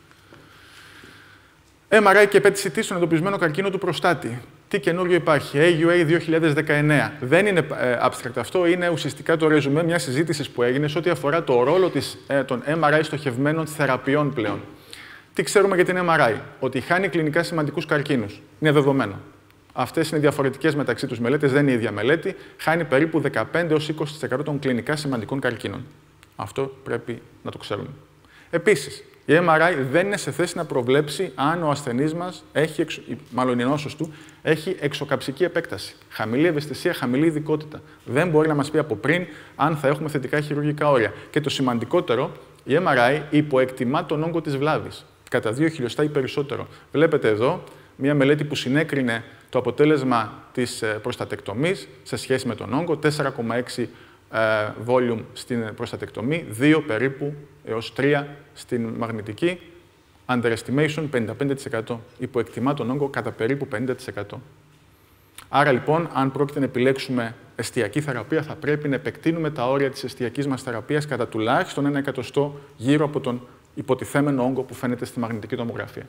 MRI και PET-CT στον εντοπισμένο καρκίνο του προστάτη. Τι καινούριο υπάρχει? AUA 2019. Δεν είναι abstract αυτό, είναι ουσιαστικά το ρεζουμέ μιας συζήτησης που έγινε σε ό,τι αφορά το ρόλο των MRI στοχευμένων θεραπείων πλέον. Τι ξέρουμε για την MRI? Ότι χάνει κλινικά σημαντικούς καρκίνους. Είναι δεδομένο. Αυτές είναι διαφορετικές μεταξύ τους μελέτες, δεν είναι η ίδια μελέτη. Χάνει περίπου 15-20% των κλινικά σημαντικών καρκίνων. Αυτό πρέπει να το ξέρουμε. Επίσης, η MRI δεν είναι σε θέση να προβλέψει αν ο ασθενής μας, μάλλον η νόσος του, έχει εξωκαψική επέκταση. Χαμηλή ευαισθησία, χαμηλή ειδικότητα. Δεν μπορεί να μας πει από πριν αν θα έχουμε θετικά χειρουργικά όρια. Και το σημαντικότερο, η MRI υποεκτιμά τον όγκο της βλάβης. Κατά 2 χιλιοστά ή περισσότερο. Βλέπετε εδώ μια μελέτη που συνέκρινε το αποτέλεσμα της προστατεκτομής σε σχέση με τον όγκο, 4,6 volume στην προστατεκτομή, 2 περίπου έως 3 στην μαγνητική. Underestimation 55%. Υποεκτιμά τον όγκο κατά περίπου 50%. Άρα λοιπόν, αν πρόκειται να επιλέξουμε εστιακή θεραπεία, θα πρέπει να επεκτείνουμε τα όρια της εστιακής μας θεραπείας κατά τουλάχιστον 1 εκατοστό γύρω από τον υποτιθέμενο όγκο που φαίνεται στη μαγνητική τομογραφία.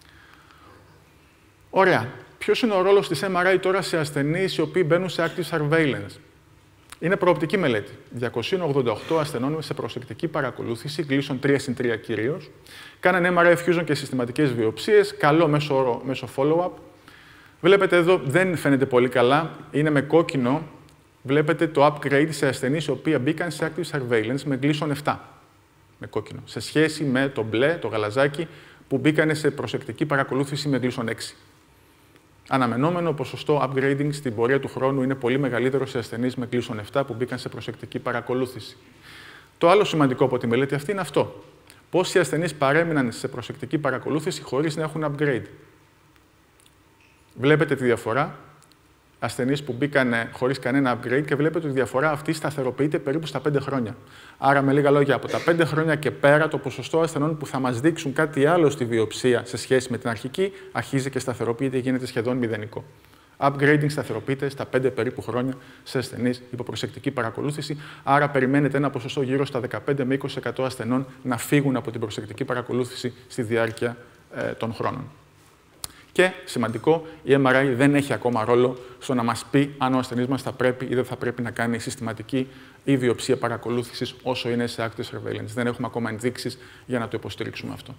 Ωραία. Ποιος είναι ο ρόλος της MRI τώρα σε ασθενείς οι οποίοι μπαίνουν σε active surveillance? Είναι προοπτική μελέτη. 288 ασθενών σε προσεκτική παρακολούθηση, Gleason 3/3 κυρίως. Κάνανε MRI fusion και συστηματικές βιοψίες, καλό μέσο follow-up. Βλέπετε εδώ, δεν φαίνεται πολύ καλά, είναι με κόκκινο. Βλέπετε το upgrade σε ασθενείς οι οποίοι μπήκαν σε active surveillance με Gleason 7. Με κόκκινο. Σε σχέση με το μπλε, το γαλαζάκι, που μπήκαν σε προσεκτική παρακολούθηση με Gleason 6. Αναμενόμενο ποσοστό upgrading στην πορεία του χρόνου είναι πολύ μεγαλύτερο σε ασθενείς με Gleason 7 που μπήκαν σε προσεκτική παρακολούθηση. Το άλλο σημαντικό από τη μελέτη αυτή είναι αυτό. Πόσοι ασθενείς παρέμειναν σε προσεκτική παρακολούθηση χωρίς να έχουν upgrade. Βλέπετε τη διαφορά. Ασθενείς που μπήκαν χωρίς κανένα upgrade και βλέπετε ότι η διαφορά αυτή σταθεροποιείται περίπου στα 5 χρόνια. Άρα, με λίγα λόγια, από τα 5 χρόνια και πέρα, το ποσοστό ασθενών που θα μας δείξουν κάτι άλλο στη βιοψία σε σχέση με την αρχική αρχίζει και σταθεροποιείται, γίνεται σχεδόν μηδενικό. Upgrading σταθεροποιείται στα 5 περίπου χρόνια σε ασθενείς υπό προσεκτική παρακολούθηση. Άρα, περιμένετε ένα ποσοστό γύρω στα 15 με 20% ασθενών να φύγουν από την προσεκτική παρακολούθηση στη διάρκεια των χρόνων. Και, σημαντικό, η MRI δεν έχει ακόμα ρόλο στο να μας πει αν ο ασθενής μας θα πρέπει ή δεν θα πρέπει να κάνει συστηματική ή βιοψία παρακολούθησης όσο είναι σε active surveillance. Δεν έχουμε ακόμα ενδείξεις για να το υποστηρίξουμε αυτό.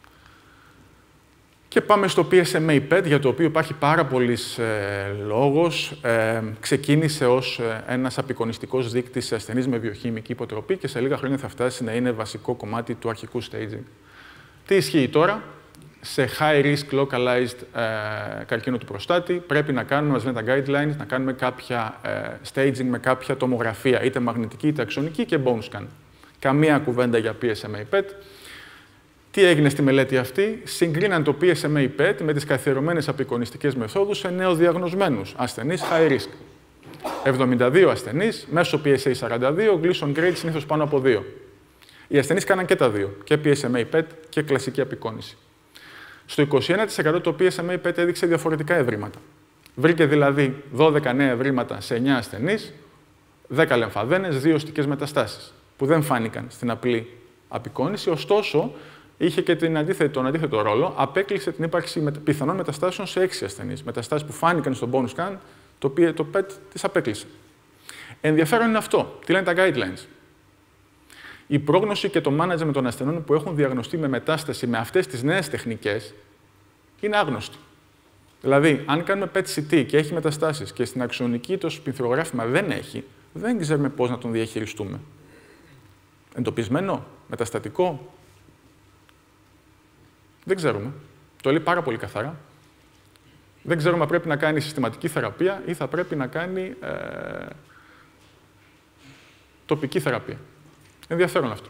Και πάμε στο PSMA PET, για το οποίο υπάρχει πάρα πολύς λόγος. Ξεκίνησε ως ένας απεικονιστικός δείκτης σε ασθενείς με βιοχημική υποτροπή και σε λίγα χρόνια θα φτάσει να είναι βασικό κομμάτι του αρχικού staging. Τι ισχύει τώρα? Σε high-risk localized καρκίνο του προστάτη, πρέπει να κάνουμε, μας λένε τα guidelines, να κάνουμε κάποια staging με κάποια τομογραφία, είτε μαγνητική είτε αξονική και bone scan. Καμία κουβέντα για PSMA PET. Τι έγινε στη μελέτη αυτή? Συγκρίναν το PSMA PET με τις καθιερωμένες απεικονιστικές μεθόδους σε νεοδιαγνωσμένους ασθενείς high risk. 72 ασθενείς, μέσο PSA 42, Gleason grade συνήθως πάνω από 2. Οι ασθενείς κάναν και τα δύο, και PSMA PET και κλασική απεικόνηση. Στο 21% το PSMA PET έδειξε διαφορετικά ευρήματα. Βρήκε δηλαδή 12 νέα ευρήματα σε 9 ασθενείς, 10 λεμφαδένες, 2 οστικές μεταστάσεις, που δεν φάνηκαν στην απλή απεικόνηση, ωστόσο είχε και τον αντίθετο ρόλο, απέκλεισε την ύπαρξη πιθανών μεταστάσεων σε 6 ασθενείς. Μεταστάσεις που φάνηκαν στο bone scan, το PET τις απέκλεισε. Ενδιαφέρον είναι αυτό. Τι λένε τα guidelines? Η πρόγνωση και το management των ασθενών που έχουν διαγνωστεί με μετάσταση με αυτές τις νέες τεχνικές είναι άγνωστη. Δηλαδή, αν κάνουμε PET-CT και έχει μεταστάσεις και στην αξονική το σπινθρογράφημα δεν έχει, δεν ξέρουμε πώς να τον διαχειριστούμε. Εντοπισμένο, μεταστατικό, δεν ξέρουμε. Το λέει πάρα πολύ καθαρά. Δεν ξέρουμε αν πρέπει να κάνει συστηματική θεραπεία ή θα πρέπει να κάνει τοπική θεραπεία. Ενδιαφέρον αυτό.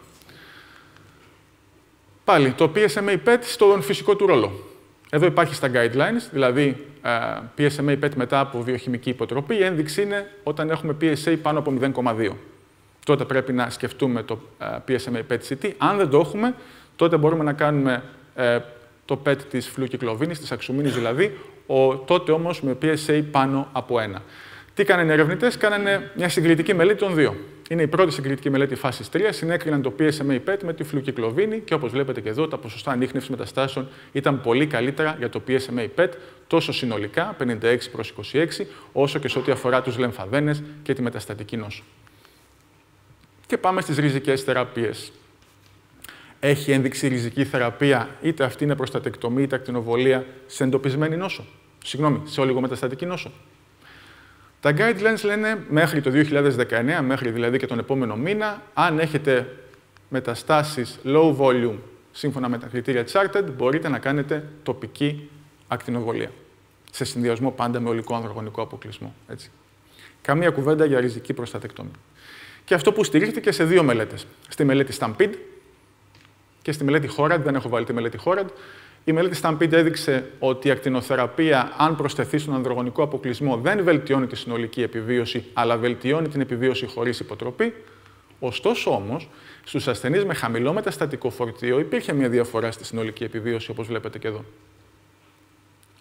Πάλι, το PSMA PET στον φυσικό του ρόλο. Εδώ υπάρχει στα guidelines, δηλαδή PSMA PET μετά από βιοχημική υποτροπή. Η ένδειξη είναι όταν έχουμε PSA πάνω από 0,2. Τότε πρέπει να σκεφτούμε το PSMA PET-CT. Αν δεν το έχουμε, τότε μπορούμε να κάνουμε το PET της φλουοκυκλοβίνης, της αξουμίνης δηλαδή, τότε όμως με PSA πάνω από 1. Τι κάνανε οι ερευνητές? Κάνανε μια συγκριτική μελέτη των δύο. Είναι η πρώτη συγκριτική μελέτη φάσης 3. Συνέκριναν το PSMA PET με τη φλουοκυκλοβίνη και όπως βλέπετε και εδώ, τα ποσοστά ανίχνευσης μεταστάσεων ήταν πολύ καλύτερα για το PSMA PET, τόσο συνολικά, 56/26, όσο και σε ό,τι αφορά τους λεμφαδένες και τη μεταστατική νόσο. Και πάμε στις ριζικές θεραπείες. Έχει ένδειξη ριζική θεραπεία, είτε αυτή είναι προστατεκτομή είτε ακτινοβολία, σε εντοπισμένη νόσο. Σε ολιγομεταστατική νόσο. Τα guidelines λένε μέχρι το 2019, μέχρι δηλαδή και τον επόμενο μήνα, αν έχετε μεταστάσεις low volume, σύμφωνα με τα κριτήρια Charted, μπορείτε να κάνετε τοπική ακτινοβολία. Σε συνδυασμό πάντα με ολικό ανδρογονικό αποκλεισμό. Έτσι. Καμία κουβέντα για ριζική προστατεκτομή. Και αυτό που στηρίχθηκε σε δύο μελέτες. Στη μελέτη Stampede και στη μελέτη Horad, δεν έχω βάλει τη μελέτη Horad. Η μελέτη Stampede έδειξε ότι η ακτινοθεραπεία, αν προσθεθεί στον ανδρογονικό αποκλεισμό, δεν βελτιώνει τη συνολική επιβίωση, αλλά βελτιώνει την επιβίωση χωρίς υποτροπή. Ωστόσο όμως, στους ασθενείς με χαμηλό μεταστατικό φορτίο υπήρχε μια διαφορά στη συνολική επιβίωση, όπως βλέπετε και εδώ.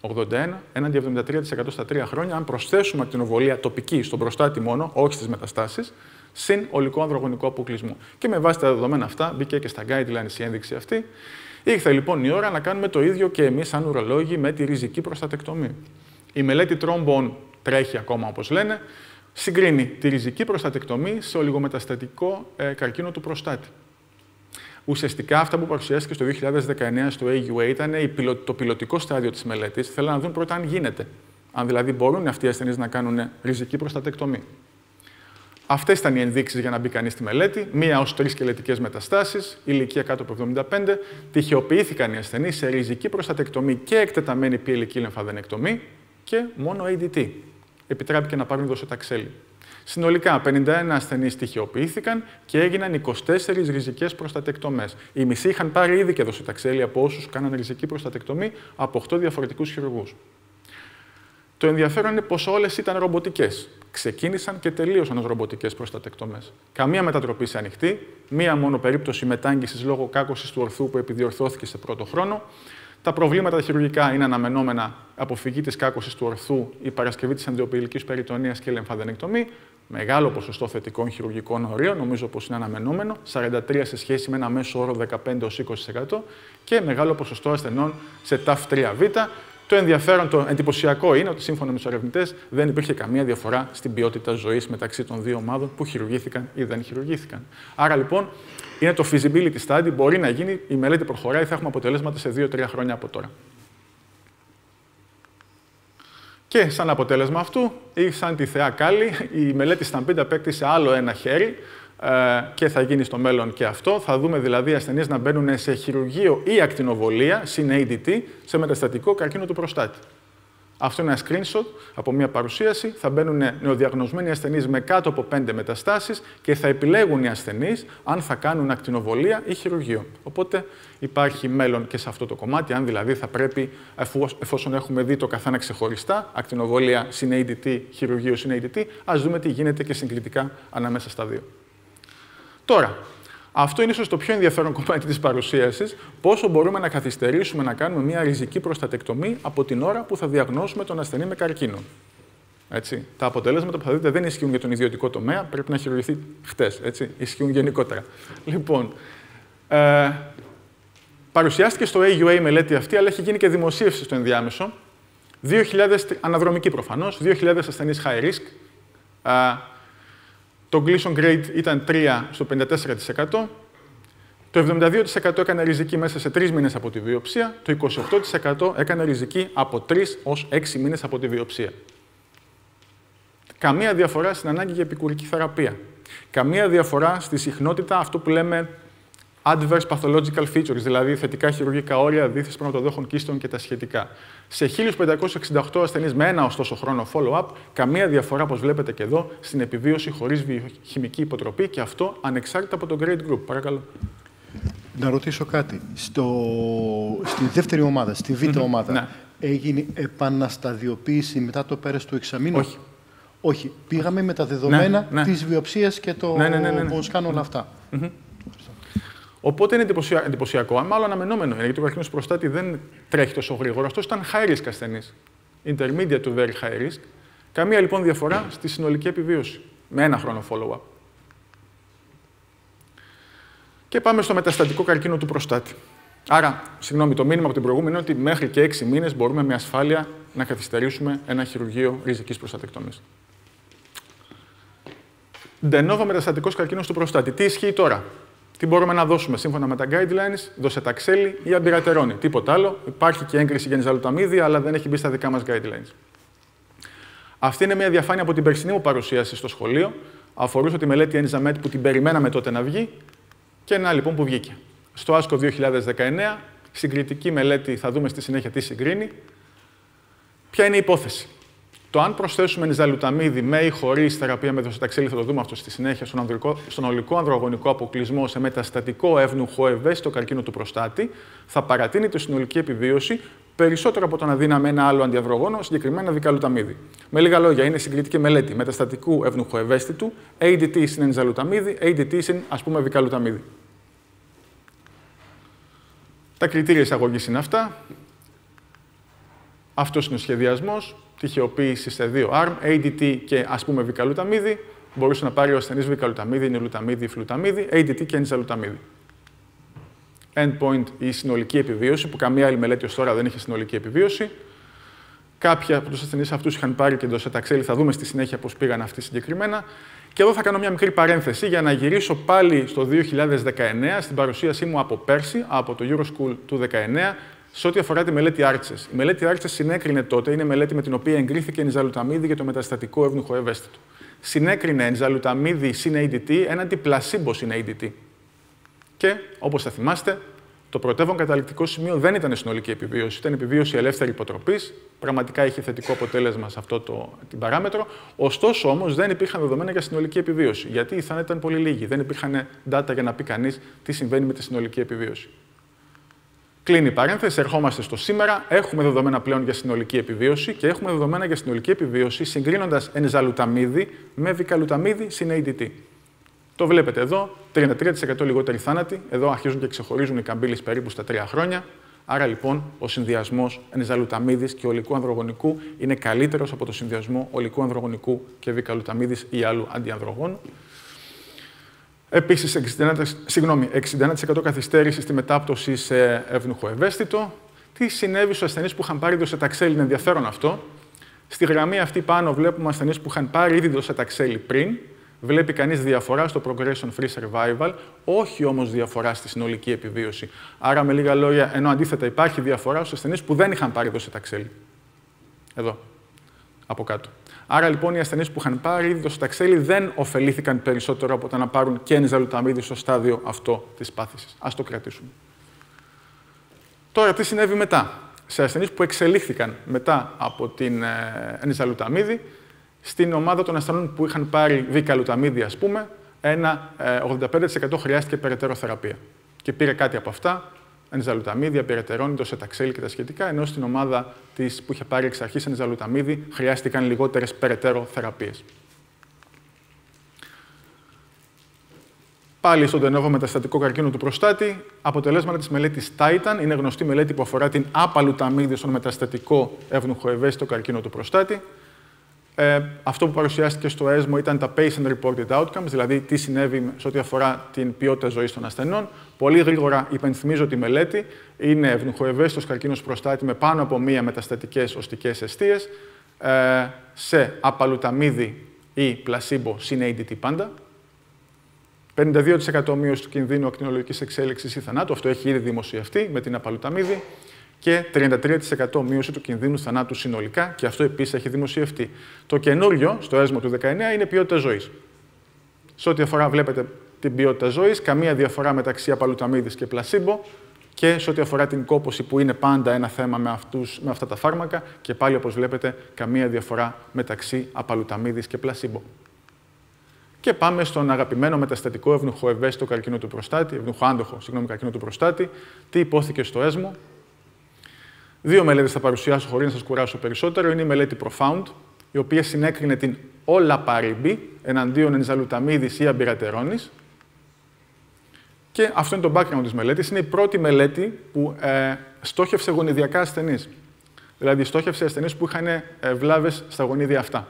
81, έναντι 73% στα 3 χρόνια, αν προσθέσουμε ακτινοβολία τοπική στον προστάτη μόνο, όχι στις μεταστάσεις, συν ολικό ανδρογονικό αποκλεισμό. Και με βάση τα δεδομένα αυτά, μπήκε και στα guidelines η ένδειξη αυτή. Ήρθε λοιπόν η ώρα να κάνουμε το ίδιο και εμείς, σαν ουρολόγοι, με τη ριζική προστατεκτομή. Η μελέτη Trombone τρέχει ακόμα, όπως λένε, συγκρίνει τη ριζική προστατεκτομή σε ολιγομεταστατικό καρκίνο του προστάτη. Ουσιαστικά αυτά που παρουσιάστηκε στο 2019 στο AUA ήταν το πιλωτικό στάδιο της μελέτης. Θέλουν να δουν πρώτα αν γίνεται. Αν δηλαδή μπορούν αυτοί οι ασθενείς να κάνουν ριζική προστατεκτομή. Αυτές ήταν οι ενδείξεις για να μπει κανείς στη μελέτη. 1 ως 3 σκελετικές μεταστάσεις, ηλικία κάτω από 75. Τυχεοποιήθηκαν οι ασθενείς σε ριζική προστατεκτομή και εκτεταμένη πιελική λεμφαδενεκτομή και μόνο ADT. Επιτράπηκε να πάρουν δοσοταξέλη. Συνολικά, 51 ασθενείς τυχεοποιήθηκαν και έγιναν 24 ριζικές προστατεκτομές. Οι μισοί είχαν πάρει ήδη και δοσοταξέλη από όσους κάναν ριζική προστατεκτομή από 8 διαφορετικούς χειρουργούς. Το ενδιαφέρον είναι πως όλες ήταν ρομποτικές. Ξεκίνησαν και τελείωσαν ως ρομποτικές προστατεκτομές. Καμία μετατροπή σε ανοιχτή, μία μόνο περίπτωση μετάγγισης λόγω κάκωσης του ορθού που επιδιορθώθηκε σε πρώτο χρόνο. Τα προβλήματα χειρουργικά είναι αναμενόμενα: αποφυγή της κάκωσης του ορθού, η παρασκευή της ενδοοποιηλικής περιτονίας και λεμφαδενεκτομή. Μεγάλο ποσοστό θετικών χειρουργικών ορίων, νομίζω πως είναι αναμενόμενο, 43 σε σχέση με ένα μέσο όρο 15-20%, και μεγάλο ποσοστό ασθενών σε TAF3β. Το ενδιαφέρον, το εντυπωσιακό είναι ότι σύμφωνα με τους ερευνητές δεν υπήρχε καμία διαφορά στην ποιότητα ζωής μεταξύ των δύο ομάδων που χειρουργήθηκαν ή δεν χειρουργήθηκαν. Άρα λοιπόν είναι το feasibility study, μπορεί να γίνει, η μελέτη προχωράει, θα έχουμε αποτελέσματα σε 2-3 χρόνια από τώρα. Και σαν αποτέλεσμα αυτού, ή σαν τη θεά Κάλλη, η μελέτη Stampede απέκτησε άλλο ένα χέρι και θα γίνει στο μέλλον και αυτό. Θα δούμε δηλαδή ασθενείς να μπαίνουν σε χειρουργείο ή ακτινοβολία, συν ADT, σε μεταστατικό καρκίνο του προστάτη. Αυτό είναι ένα screenshot από μια παρουσίαση. Θα μπαίνουν νεοδιαγνωσμένοι ασθενείς με κάτω από 5 μεταστάσεις και θα επιλέγουν οι ασθενείς αν θα κάνουν ακτινοβολία ή χειρουργείο. Οπότε υπάρχει μέλλον και σε αυτό το κομμάτι, αν δηλαδή θα πρέπει, εφόσον έχουμε δει το καθένα ξεχωριστά, ακτινοβολία συν ADT, χειρουργείο συν ADT, ας δούμε τι γίνεται και συγκριτικά ανάμεσα στα δύο. Τώρα, αυτό είναι ίσως το πιο ενδιαφέρον κομμάτι της παρουσίασης, πόσο μπορούμε να καθυστερήσουμε να κάνουμε μια ριζική προστατεκτομή από την ώρα που θα διαγνώσουμε τον ασθενή με καρκίνο. Έτσι. Τα αποτελέσματα που θα δείτε δεν ισχύουν για τον ιδιωτικό τομέα, πρέπει να χειρουργηθεί χτες. Έτσι. Ισχύουν γενικότερα. Λοιπόν, παρουσιάστηκε στο AUA η μελέτη αυτή, αλλά έχει γίνει και δημοσίευση στο ενδιάμεσο. 2.000, αναδρομική προφανώς, 2.000 ασθενείς high risk. Το Gleason grade ήταν 3 στο 54%. Το 72% έκανε ριζική μέσα σε 3 μήνες από τη βιοψία. Το 28% έκανε ριζική από 3 ως 6 μήνες από τη βιοψία. Καμία διαφορά στην ανάγκη για επικουρική θεραπεία. Καμία διαφορά στη συχνότητα, αυτό που λέμε adverse pathological features, δηλαδή θετικά χειρουργικά όρια, δίθεση πραγματοδόχων κίστων και τα σχετικά. Σε 1.568 ασθενείς με ένα ωστόσο χρόνο follow-up, καμία διαφορά, όπως βλέπετε και εδώ, στην επιβίωση χωρίς βιοχημική υποτροπή, και αυτό ανεξάρτητα από το grade group. Παρακαλώ. Να ρωτήσω κάτι. Στη δεύτερη ομάδα, στη β' ομάδα, ναι. Έγινε επανασταδιοποίηση μετά το πέρας του εξαμήνου? Όχι. Όχι. Πήγαμε με τα δεδομένα της βιοψίας και το πώς κάνουν όλα αυτά. Οπότε είναι εντυπωσιακό, μάλλον αναμενόμενο, γιατί το καρκίνο του προστάτη δεν τρέχει τόσο γρήγορα. Αυτό ήταν high risk ασθενής. Intermediate to very high risk. Καμία λοιπόν διαφορά στη συνολική επιβίωση. Με ένα χρόνο follow-up. Και πάμε στο μεταστατικό καρκίνο του προστάτη. Άρα, συγγνώμη, το μήνυμα από την προηγούμενη είναι ότι μέχρι και 6 μήνες μπορούμε με ασφάλεια να καθυστερήσουμε ένα χειρουργείο ριζικής προστατεκτομής. De novo μεταστατικός καρκίνος του προστάτη. Τι ισχύει τώρα? Τι μπορούμε να δώσουμε σύμφωνα με τα guidelines? Δοσεταξέλη ή αμπειρατερόνη. Τίποτα άλλο. Υπάρχει και έγκριση για ενζαλουταμίδη, αλλά δεν έχει μπει στα δικά μας guidelines. Αυτή είναι μια διαφάνεια από την περσινή μου παρουσίαση στο σχολείο. Αφορούσε τη μελέτη ENZAMET που την περιμέναμε τότε να βγει και να λοιπόν που βγήκε. Στο ASCO 2019, συγκριτική μελέτη, θα δούμε στη συνέχεια τι συγκρίνει. Ποια είναι η υπόθεση? Το αν προσθέσουμε ενζαλουταμίδη με ή χωρίς θεραπεία με δοσεταξέλη, θα το δούμε αυτό στη συνέχεια, στον ολικό ανδρογονικό αποκλεισμό σε μεταστατικό εύνουχο ευαίσθητο καρκίνο του προστάτη, θα παρατείνει τη συνολική επιβίωση περισσότερο από το να δίναμε ένα άλλο αντιανδρογόνο, συγκεκριμένα δικαλουταμίδη. Με λίγα λόγια, είναι συγκριτική μελέτη μεταστατικού εύνουχο ευαίσθητου, ADT συν ενζαλουταμίδη, ADT συν ας πούμε δικαλουταμίδη. Τα κριτήρια εισαγωγής είναι αυτά. Αυτός είναι ο σχεδιασμός, τυχεοποίηση σε 2 arm, ADT και ας πούμε βικαλουταμίδι. Μπορούσε να πάρει ο ασθενής βικαλουταμίδι, νιλουταμίδι, φλουταμίδι, ADT και ενζαλουταμίδι. Endpoint η συνολική επιβίωση, που καμία άλλη μελέτη ως τώρα δεν είχε συνολική επιβίωση. Κάποιοι από τους ασθενείς αυτούς είχαν πάρει και ντοσεταξέλη, θα δούμε στη συνέχεια πώς πήγαν αυτοί συγκεκριμένα. Και εδώ θα κάνω μια μικρή παρένθεση για να γυρίσω πάλι στο 2019, στην παρουσίασή μου από πέρσι, από το Euroschool του 2019, σε ό,τι αφορά τη μελέτη Arches. Η μελέτη Arches συνέκρινε τότε, είναι μελέτη με την οποία εγκρίθηκε ενζαλουταμίδι για το μεταστατικό εύνουχο ευαίσθητο. Συνέκρινε ενζαλουταμίδι συν ADT έναντι πλασίμπο συν ADT. Και, όπως θα θυμάστε, το πρωτεύον καταληκτικό σημείο δεν ήταν συνολική επιβίωση, ήταν επιβίωση ελεύθερη υποτροπής. Πραγματικά είχε θετικό αποτέλεσμα σε την παράμετρο. Ωστόσο, όμως, δεν υπήρχαν δεδομένα για συνολική επιβίωση. Γιατί οι θάνατοι ήταν πολύ λίγοι. Δεν υπήρχαν data για να πει κανείς τι συμβαίνει με τη συνολική επιβίωση. Κλείνει η παρένθεση, ερχόμαστε στο σήμερα. Έχουμε δεδομένα πλέον για συνολική επιβίωση και έχουμε δεδομένα για συνολική επιβίωση συγκρίνοντας ενζαλουταμίδι με βικαλουταμίδι συν ADT. Το βλέπετε εδώ, 33% λιγότεροι θάνατοι. Εδώ αρχίζουν και ξεχωρίζουν οι καμπύλες περίπου στα 3 χρόνια. Άρα λοιπόν ο συνδυασμός ενζαλουταμίδης και ολικού ανδρογονικού είναι καλύτερος από το συνδυασμό ολικού ανδρογονικού και βικαλουταμίδης ή άλλου αντιανδρογόνου. Επίσης, 61% καθυστέρηση στη μετάπτωση σε εύνουχο ευαίσθητο. Τι συνέβη στους ασθενείς που είχαν πάρει ντοσεταξέλη, είναι ενδιαφέρον αυτό. Στη γραμμή αυτή πάνω βλέπουμε ασθενείς που είχαν πάρει ήδη ντοσεταξέλη πριν. Βλέπει κανείς διαφορά στο progression-free survival, όχι όμως διαφορά στη συνολική επιβίωση. Άρα, με λίγα λόγια, ενώ αντίθετα υπάρχει διαφορά στους ασθενείς που δεν είχαν πάρει ντοσεταξέλη. Εδώ, από κάτω. Άρα, λοιπόν, οι ασθενείς που είχαν πάρει ήδη ντοσεταξέλη δεν ωφελήθηκαν περισσότερο από το να πάρουν και ενζαλουταμίδι στο στάδιο αυτό της πάθησης. Ας το κρατήσουμε. Τώρα, τι συνέβη μετά. Σε ασθενείς που εξελίχθηκαν μετά από την ενζαλουταμίδι, στην ομάδα των ασθενών που είχαν πάρει βικαλουταμίδι, ας πούμε, ένα 85% χρειάστηκε περαιτέρω θεραπεία. Και πήρε κάτι από αυτά, ενζαλουταμίδι, απειρατερώνει, ντοσεταξέλη και τα σχετικά, ενώ στην ομάδα που είχε πάρει εξ αρχής ενζαλουταμίδι χρειάστηκαν λιγότερες περαιτέρω θεραπείες. Πάλι στον τενόβο μεταστατικό καρκίνο του προστάτη, αποτελέσματα της μελέτης Titan, είναι γνωστή μελέτη που αφορά την απαλουταμίδι στον μεταστατικό εύνουχο ευαίσθητο καρκίνο του προστάτη. Αυτό που παρουσιάστηκε στο ESMO ήταν τα patient-reported outcomes, δηλαδή τι συνέβη σε ό,τι αφορά την ποιότητα ζωής των ασθενών. Πολύ γρήγορα υπενθυμίζω τη μελέτη. Είναι ευνοχοευαίσθητος καρκίνος προστάτη με πάνω από μία μεταστατικές οστικές αιστείες, σε απαλουταμίδι ή πλασίμπο συν ADT πάντα. 52% μείωση του κινδύνου ακτινολογικής εξέλιξης ή θανάτου, αυτό έχει ήδη δημοσιευτεί με την απαλουταμίδι. Και 33% μείωση του κινδύνου θανάτου συνολικά, και αυτό επίσης έχει δημοσιευτεί. Το καινούριο στο ESMO του 19 είναι ποιότητα ζωής. Σε ό,τι αφορά, βλέπετε την ποιότητα ζωής, καμία διαφορά μεταξύ απαλουταμίδης και πλασίμπο, και σε ό,τι αφορά την κόπωση, που είναι πάντα ένα θέμα με αυτά τα φάρμακα, και πάλι, όπως βλέπετε, καμία διαφορά μεταξύ απαλουταμίδης και πλασίμπο. Και πάμε στον αγαπημένο μεταστατικό ευνοχοευαίσθητο καρκίνο του προστάτη, ευνοχοάντοχο, καρκίνο του προστάτη. Τι υπόθηκε στο ESMO? 2 μελέτες θα παρουσιάσω χωρίς να σας κουράσω περισσότερο. Είναι η μελέτη Profound, η οποία συνέκρινε την olaparib εναντίον ενζαλουταμίδης ή αμπειρατερώνης. Και αυτό είναι το background της μελέτης. Είναι η πρώτη μελέτη που στόχευσε γονιδιακά ασθενείς. Δηλαδή, στόχευσε ασθενείς που είχαν βλάβες στα γονίδια αυτά.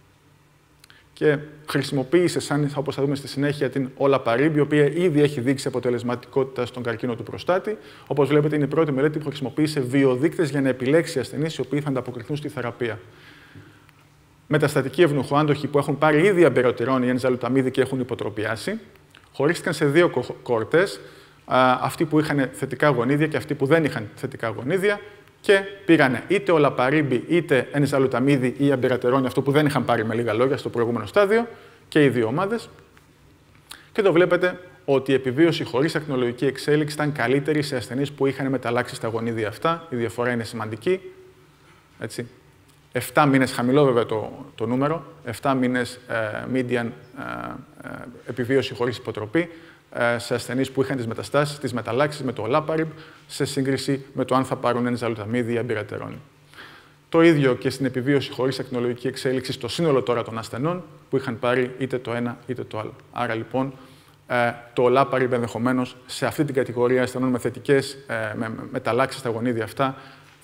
Και χρησιμοποίησε, όπως θα δούμε στη συνέχεια, την olaparib, η οποία ήδη έχει δείξει αποτελεσματικότητα στον καρκίνο του προστάτη. Όπως βλέπετε, είναι η πρώτη μελέτη που χρησιμοποίησε βιοδείκτες για να επιλέξει ασθενείς οι οποίοι θα ανταποκριθούν στη θεραπεία. Μεταστατικοί ευνοχοάντοχοι που έχουν πάρει ήδη αμπειρατερώνη ή ενζαλουταμίδι και έχουν υποτροπιάσει, χωρίστηκαν σε 2 κόρτες, αυτοί που είχαν θετικά γονίδια και αυτοί που δεν είχαν θετικά γονίδια. Και πήγανε είτε olaparib είτε ενζαλουταμίδι ή αμπειρατερώνη, αυτό που δεν είχαν πάρει με λίγα λόγια στο προηγούμενο στάδιο, και οι 2 ομάδες. Και εδώ βλέπετε ότι η επιβίωση χωρίς ακτινολογική εξέλιξη ήταν καλύτερη σε ασθενείς που είχαν μεταλλάξει στα γονίδια αυτά. Η διαφορά είναι σημαντική. Έτσι. 7 μήνες, χαμηλό βέβαια το νούμερο, 7 μήνες median επιβίωση χωρίς υποτροπή σε ασθενείς που είχαν τις μεταστάσεις, τις μεταλλάξεις με το olaparib, σε σύγκριση με το αν θα πάρουν ενζαλουταμίδι ή αμπειρατερώνη. Το ίδιο και στην επιβίωση χωρίς ακτινολογική εξέλιξη στο σύνολο τώρα των ασθενών που είχαν πάρει είτε το ένα είτε το άλλο. Άρα λοιπόν το olaparib ενδεχομένως σε αυτή την κατηγορία ασθενών με θετικές μεταλλάξεις στα γονίδια αυτά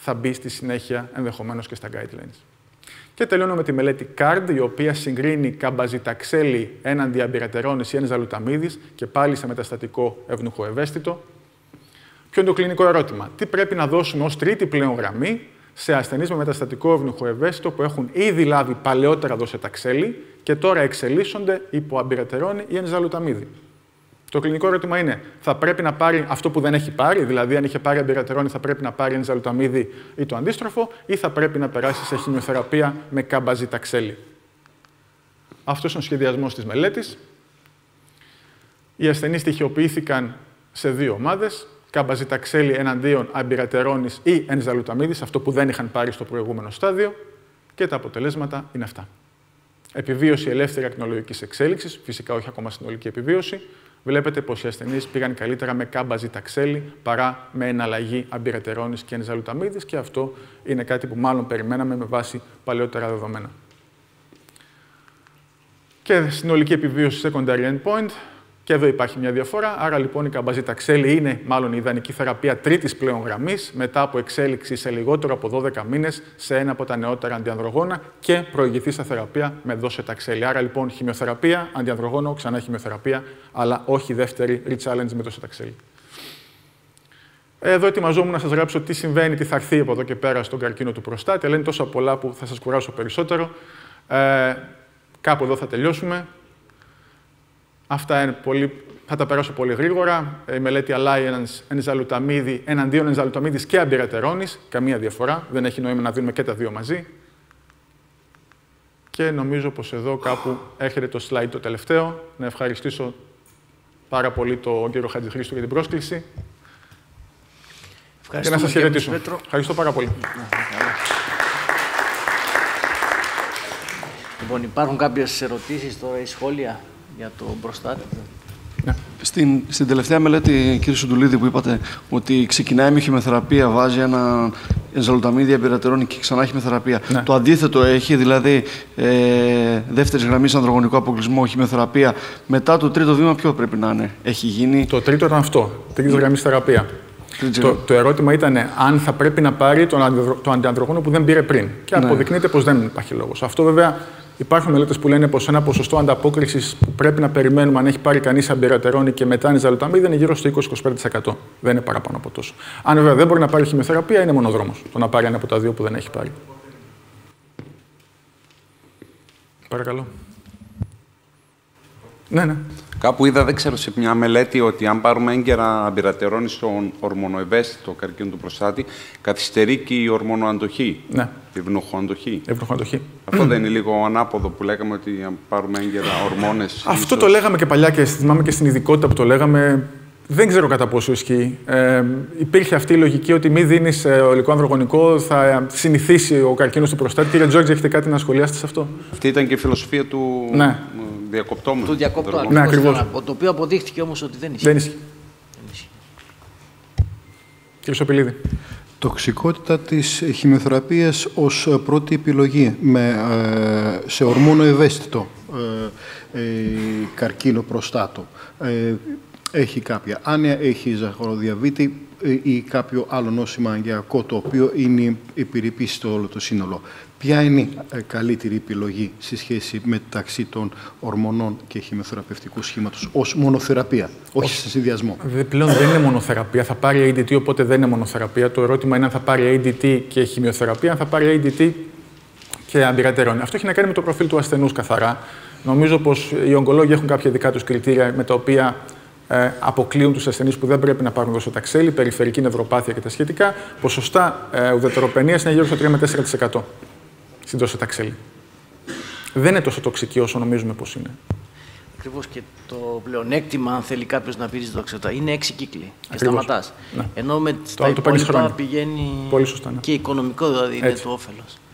θα μπει στη συνέχεια ενδεχομένως και στα guidelines. Και τελειώνω με τη μελέτη CARD, η οποία συγκρίνει καμπαζιταξέλη έναντι αμπειρατερώνης ή ενζαλουταμίδης και πάλι σε μεταστατικό ευνοχοευαίσθητο. Ποιο είναι το κλινικό ερώτημα? Τι πρέπει να δώσουμε ως τρίτη πλέον γραμμή σε ασθενείς με μεταστατικό ευνοχοευαίσθητο που έχουν ήδη λάβει παλαιότερα δοσεταξέλη και τώρα εξελίσσονται υπό αμπειρατερώνη ή ενζαλουταμίδη? Το κλινικό ερώτημα είναι, θα πρέπει να πάρει αυτό που δεν έχει πάρει, δηλαδή αν είχε πάρει αμπειρατερώνη θα πρέπει να πάρει ενζαλουταμίδη ή το αντίστροφο, ή θα πρέπει να περάσει σε χημειοθεραπεία με καμπαζιταξέλη? Αυτός είναι ο σχεδιασμός της μελέτης. Οι ασθενείς στοιχειοποιήθηκαν σε δύο ομάδες, καμπαζιταξέλη εναντίον αμπειρατερώνης ή ενζαλουταμίδης, αυτό που δεν είχαν πάρει στο προηγούμενο στάδιο, και τα αποτελέσματα είναι αυτά. Επιβίωση ελεύθερη ακτινολογικής εξέλιξης, φυσικά όχι ακόμα συνολική επιβίωση. Βλέπετε πως οι ασθενείς πήγαν καλύτερα με καμπαζιταξέλη παρά με εναλλαγή αμπειρατερώνης και ενζαλουταμίδης, και αυτό είναι κάτι που μάλλον περιμέναμε με βάση παλαιότερα δεδομένα. Και συνολική επιβίωση secondary endpoint, και εδώ υπάρχει μια διαφορά. Άρα λοιπόν η καμπαζιταξέλη είναι μάλλον η ιδανική θεραπεία τρίτης πλέον γραμμής μετά από εξέλιξη σε λιγότερο από 12 μήνες σε ένα από τα νεότερα αντιανδρογόνα και προηγηθήσα θεραπεία με δοσεταξέλη. Άρα λοιπόν χημειοθεραπεία, αντιανδρογόνο, ξανά χημειοθεραπεία, αλλά όχι δεύτερη re-challenge με δοσεταξέλη. Εδώ ετοιμαζόμουν να σας γράψω τι συμβαίνει, τι θα έρθει από εδώ και πέρα στον καρκίνο του προστάτη, αλλά είναι τόσα πολλά που θα σας κουράσω περισσότερο. Κάπου εδώ θα τελειώσουμε. Αυτά είναι θα τα περάσω πολύ γρήγορα. Η μελέτη Alliance εναντίον ενζαλουταμίδης και αμπειρατερώνης. Καμία διαφορά. Δεν έχει νόημα να δίνουμε και τα δύο μαζί. Και νομίζω πως εδώ κάπου έρχεται το slide το τελευταίο. Να ευχαριστήσω πάρα πολύ τον κύριο Χατζηχρήστου για την πρόσκληση. Και να σας χαιρετήσω. Ευχαριστώ πάρα πολύ. Λοιπόν, υπάρχουν κάποιες ερωτήσεις τώρα ή σχόλια για το προστάτη? Ναι. Στην τελευταία μελέτη, κύριε Σουντουλίδη, που είπατε ότι ξεκινάει με χημειοθεραπεία, βάζει ένα ενζαλουταμίδη αμπειρατερώνη και ξανά χημειοθεραπεία. Ναι. Το αντίθετο έχει, δηλαδή δεύτερης γραμμής ανδρογονικό αποκλεισμό, χημειοθεραπεία. Μετά το τρίτο βήμα, ποιο πρέπει να είναι? Έχει γίνει? Το τρίτο ήταν αυτό, τρίτης γραμμής θεραπεία. Το ερώτημα ήταν αν θα πρέπει να πάρει το αντιανδρογόνο που δεν πήρε πριν. Και αποδεικνύεται πως δεν υπάρχει λόγος. Αυτό βέβαια. Υπάρχουν μελέτες που λένε πως ένα ποσοστό ανταπόκρισης που πρέπει να περιμένουμε αν έχει πάρει κανείς αμπειρατερώνη και μετά ενζαλουταμίδη είναι γύρω στο 20-25%. Δεν είναι παραπάνω από τόσο. Αν βέβαια δεν μπορεί να πάρει χημειοθεραπεία, είναι μονοδρόμος το να πάρει ένα από τα δύο που δεν έχει πάρει. Παρακαλώ. Ναι. Κάπου είδα, δεν ξέρω, σε μια μελέτη ότι αν πάρουμε έγκαιρα αμπειρατερώνη στον ορμονοευαίσθητο καρκίνο του προστάτη, καθυστερεί και η ορμονοαντοχή. Ναι. Η ευνοχοαντοχή. Αυτό δεν είναι λίγο ανάποδο που λέγαμε ότι αν πάρουμε έγκαιρα ορμόνες? Αυτό το λέγαμε και παλιά και θυμάμαι και στην ειδικότητα που το λέγαμε. Δεν ξέρω κατά πόσο ισχύει. Υπήρχε αυτή η λογική ότι μη δίνεις ολικό ανδρογονικό, θα συνηθίσει ο καρκίνος του προστάτη. Κύριε Τζόρτζ, έχετε κάτι να σχολιάσετε σε αυτό? Αυτή ήταν και η φιλοσοφία του διακοπτώμενου. Του διακοπτώμενου. Ναι, ακριβώς. Το οποίο αποδείχτηκε όμως ότι δεν ισχύει. Δεν ισχύει. Κύριε Σοπηλίδη. Τοξικότητα της χημειοθεραπείας ως πρώτη επιλογή σε ορμόνο ευαίσθητο καρκίνο προστάτου. Έχει κάποια άνοια, έχει ζαχαροδιαβήτη ή κάποιο άλλο νόσημα αγκιακό, το οποίο είναι επιρρεπή στο όλο το σύνολο. Ποια είναι η καλύτερη επιλογή σε σχέση μεταξύ των ορμονών και χημειοθεραπευτικού σχήματος ως μονοθεραπεία, όχι σε συνδυασμό? Πλέον δεν είναι μονοθεραπεία. Θα πάρει ADT, οπότε δεν είναι μονοθεραπεία. Το ερώτημα είναι αν θα πάρει ADT και χημειοθεραπεία, αν θα πάρει ADT και αμπειρατερώνη. Αυτό έχει να κάνει με το προφίλ του ασθενούς καθαρά. Νομίζω πως οι ογκολόγοι έχουν κάποια δικά τους κριτήρια με τα οποία αποκλείουν τους ασθενείς που δεν πρέπει να πάρουν δοσοταξέλη, περιφερική νευροπάθεια και τα σχετικά. Ποσοστά ουδετεροπενίας είναι γύρω στο 3 με 4% στην δοσοταξέλη. Δεν είναι τόσο τοξική όσο νομίζουμε πως είναι. Ακριβώς, και το πλεονέκτημα, αν θέλει κάποιος να πει δοσοταξέλη, είναι 6 κύκλοι και σταματάς. Ναι. Ενώ με τα υπόλοιπα πηγαίνει πολύ σωστά, ναι. Και οικονομικό δηλαδή είναι το όφελος.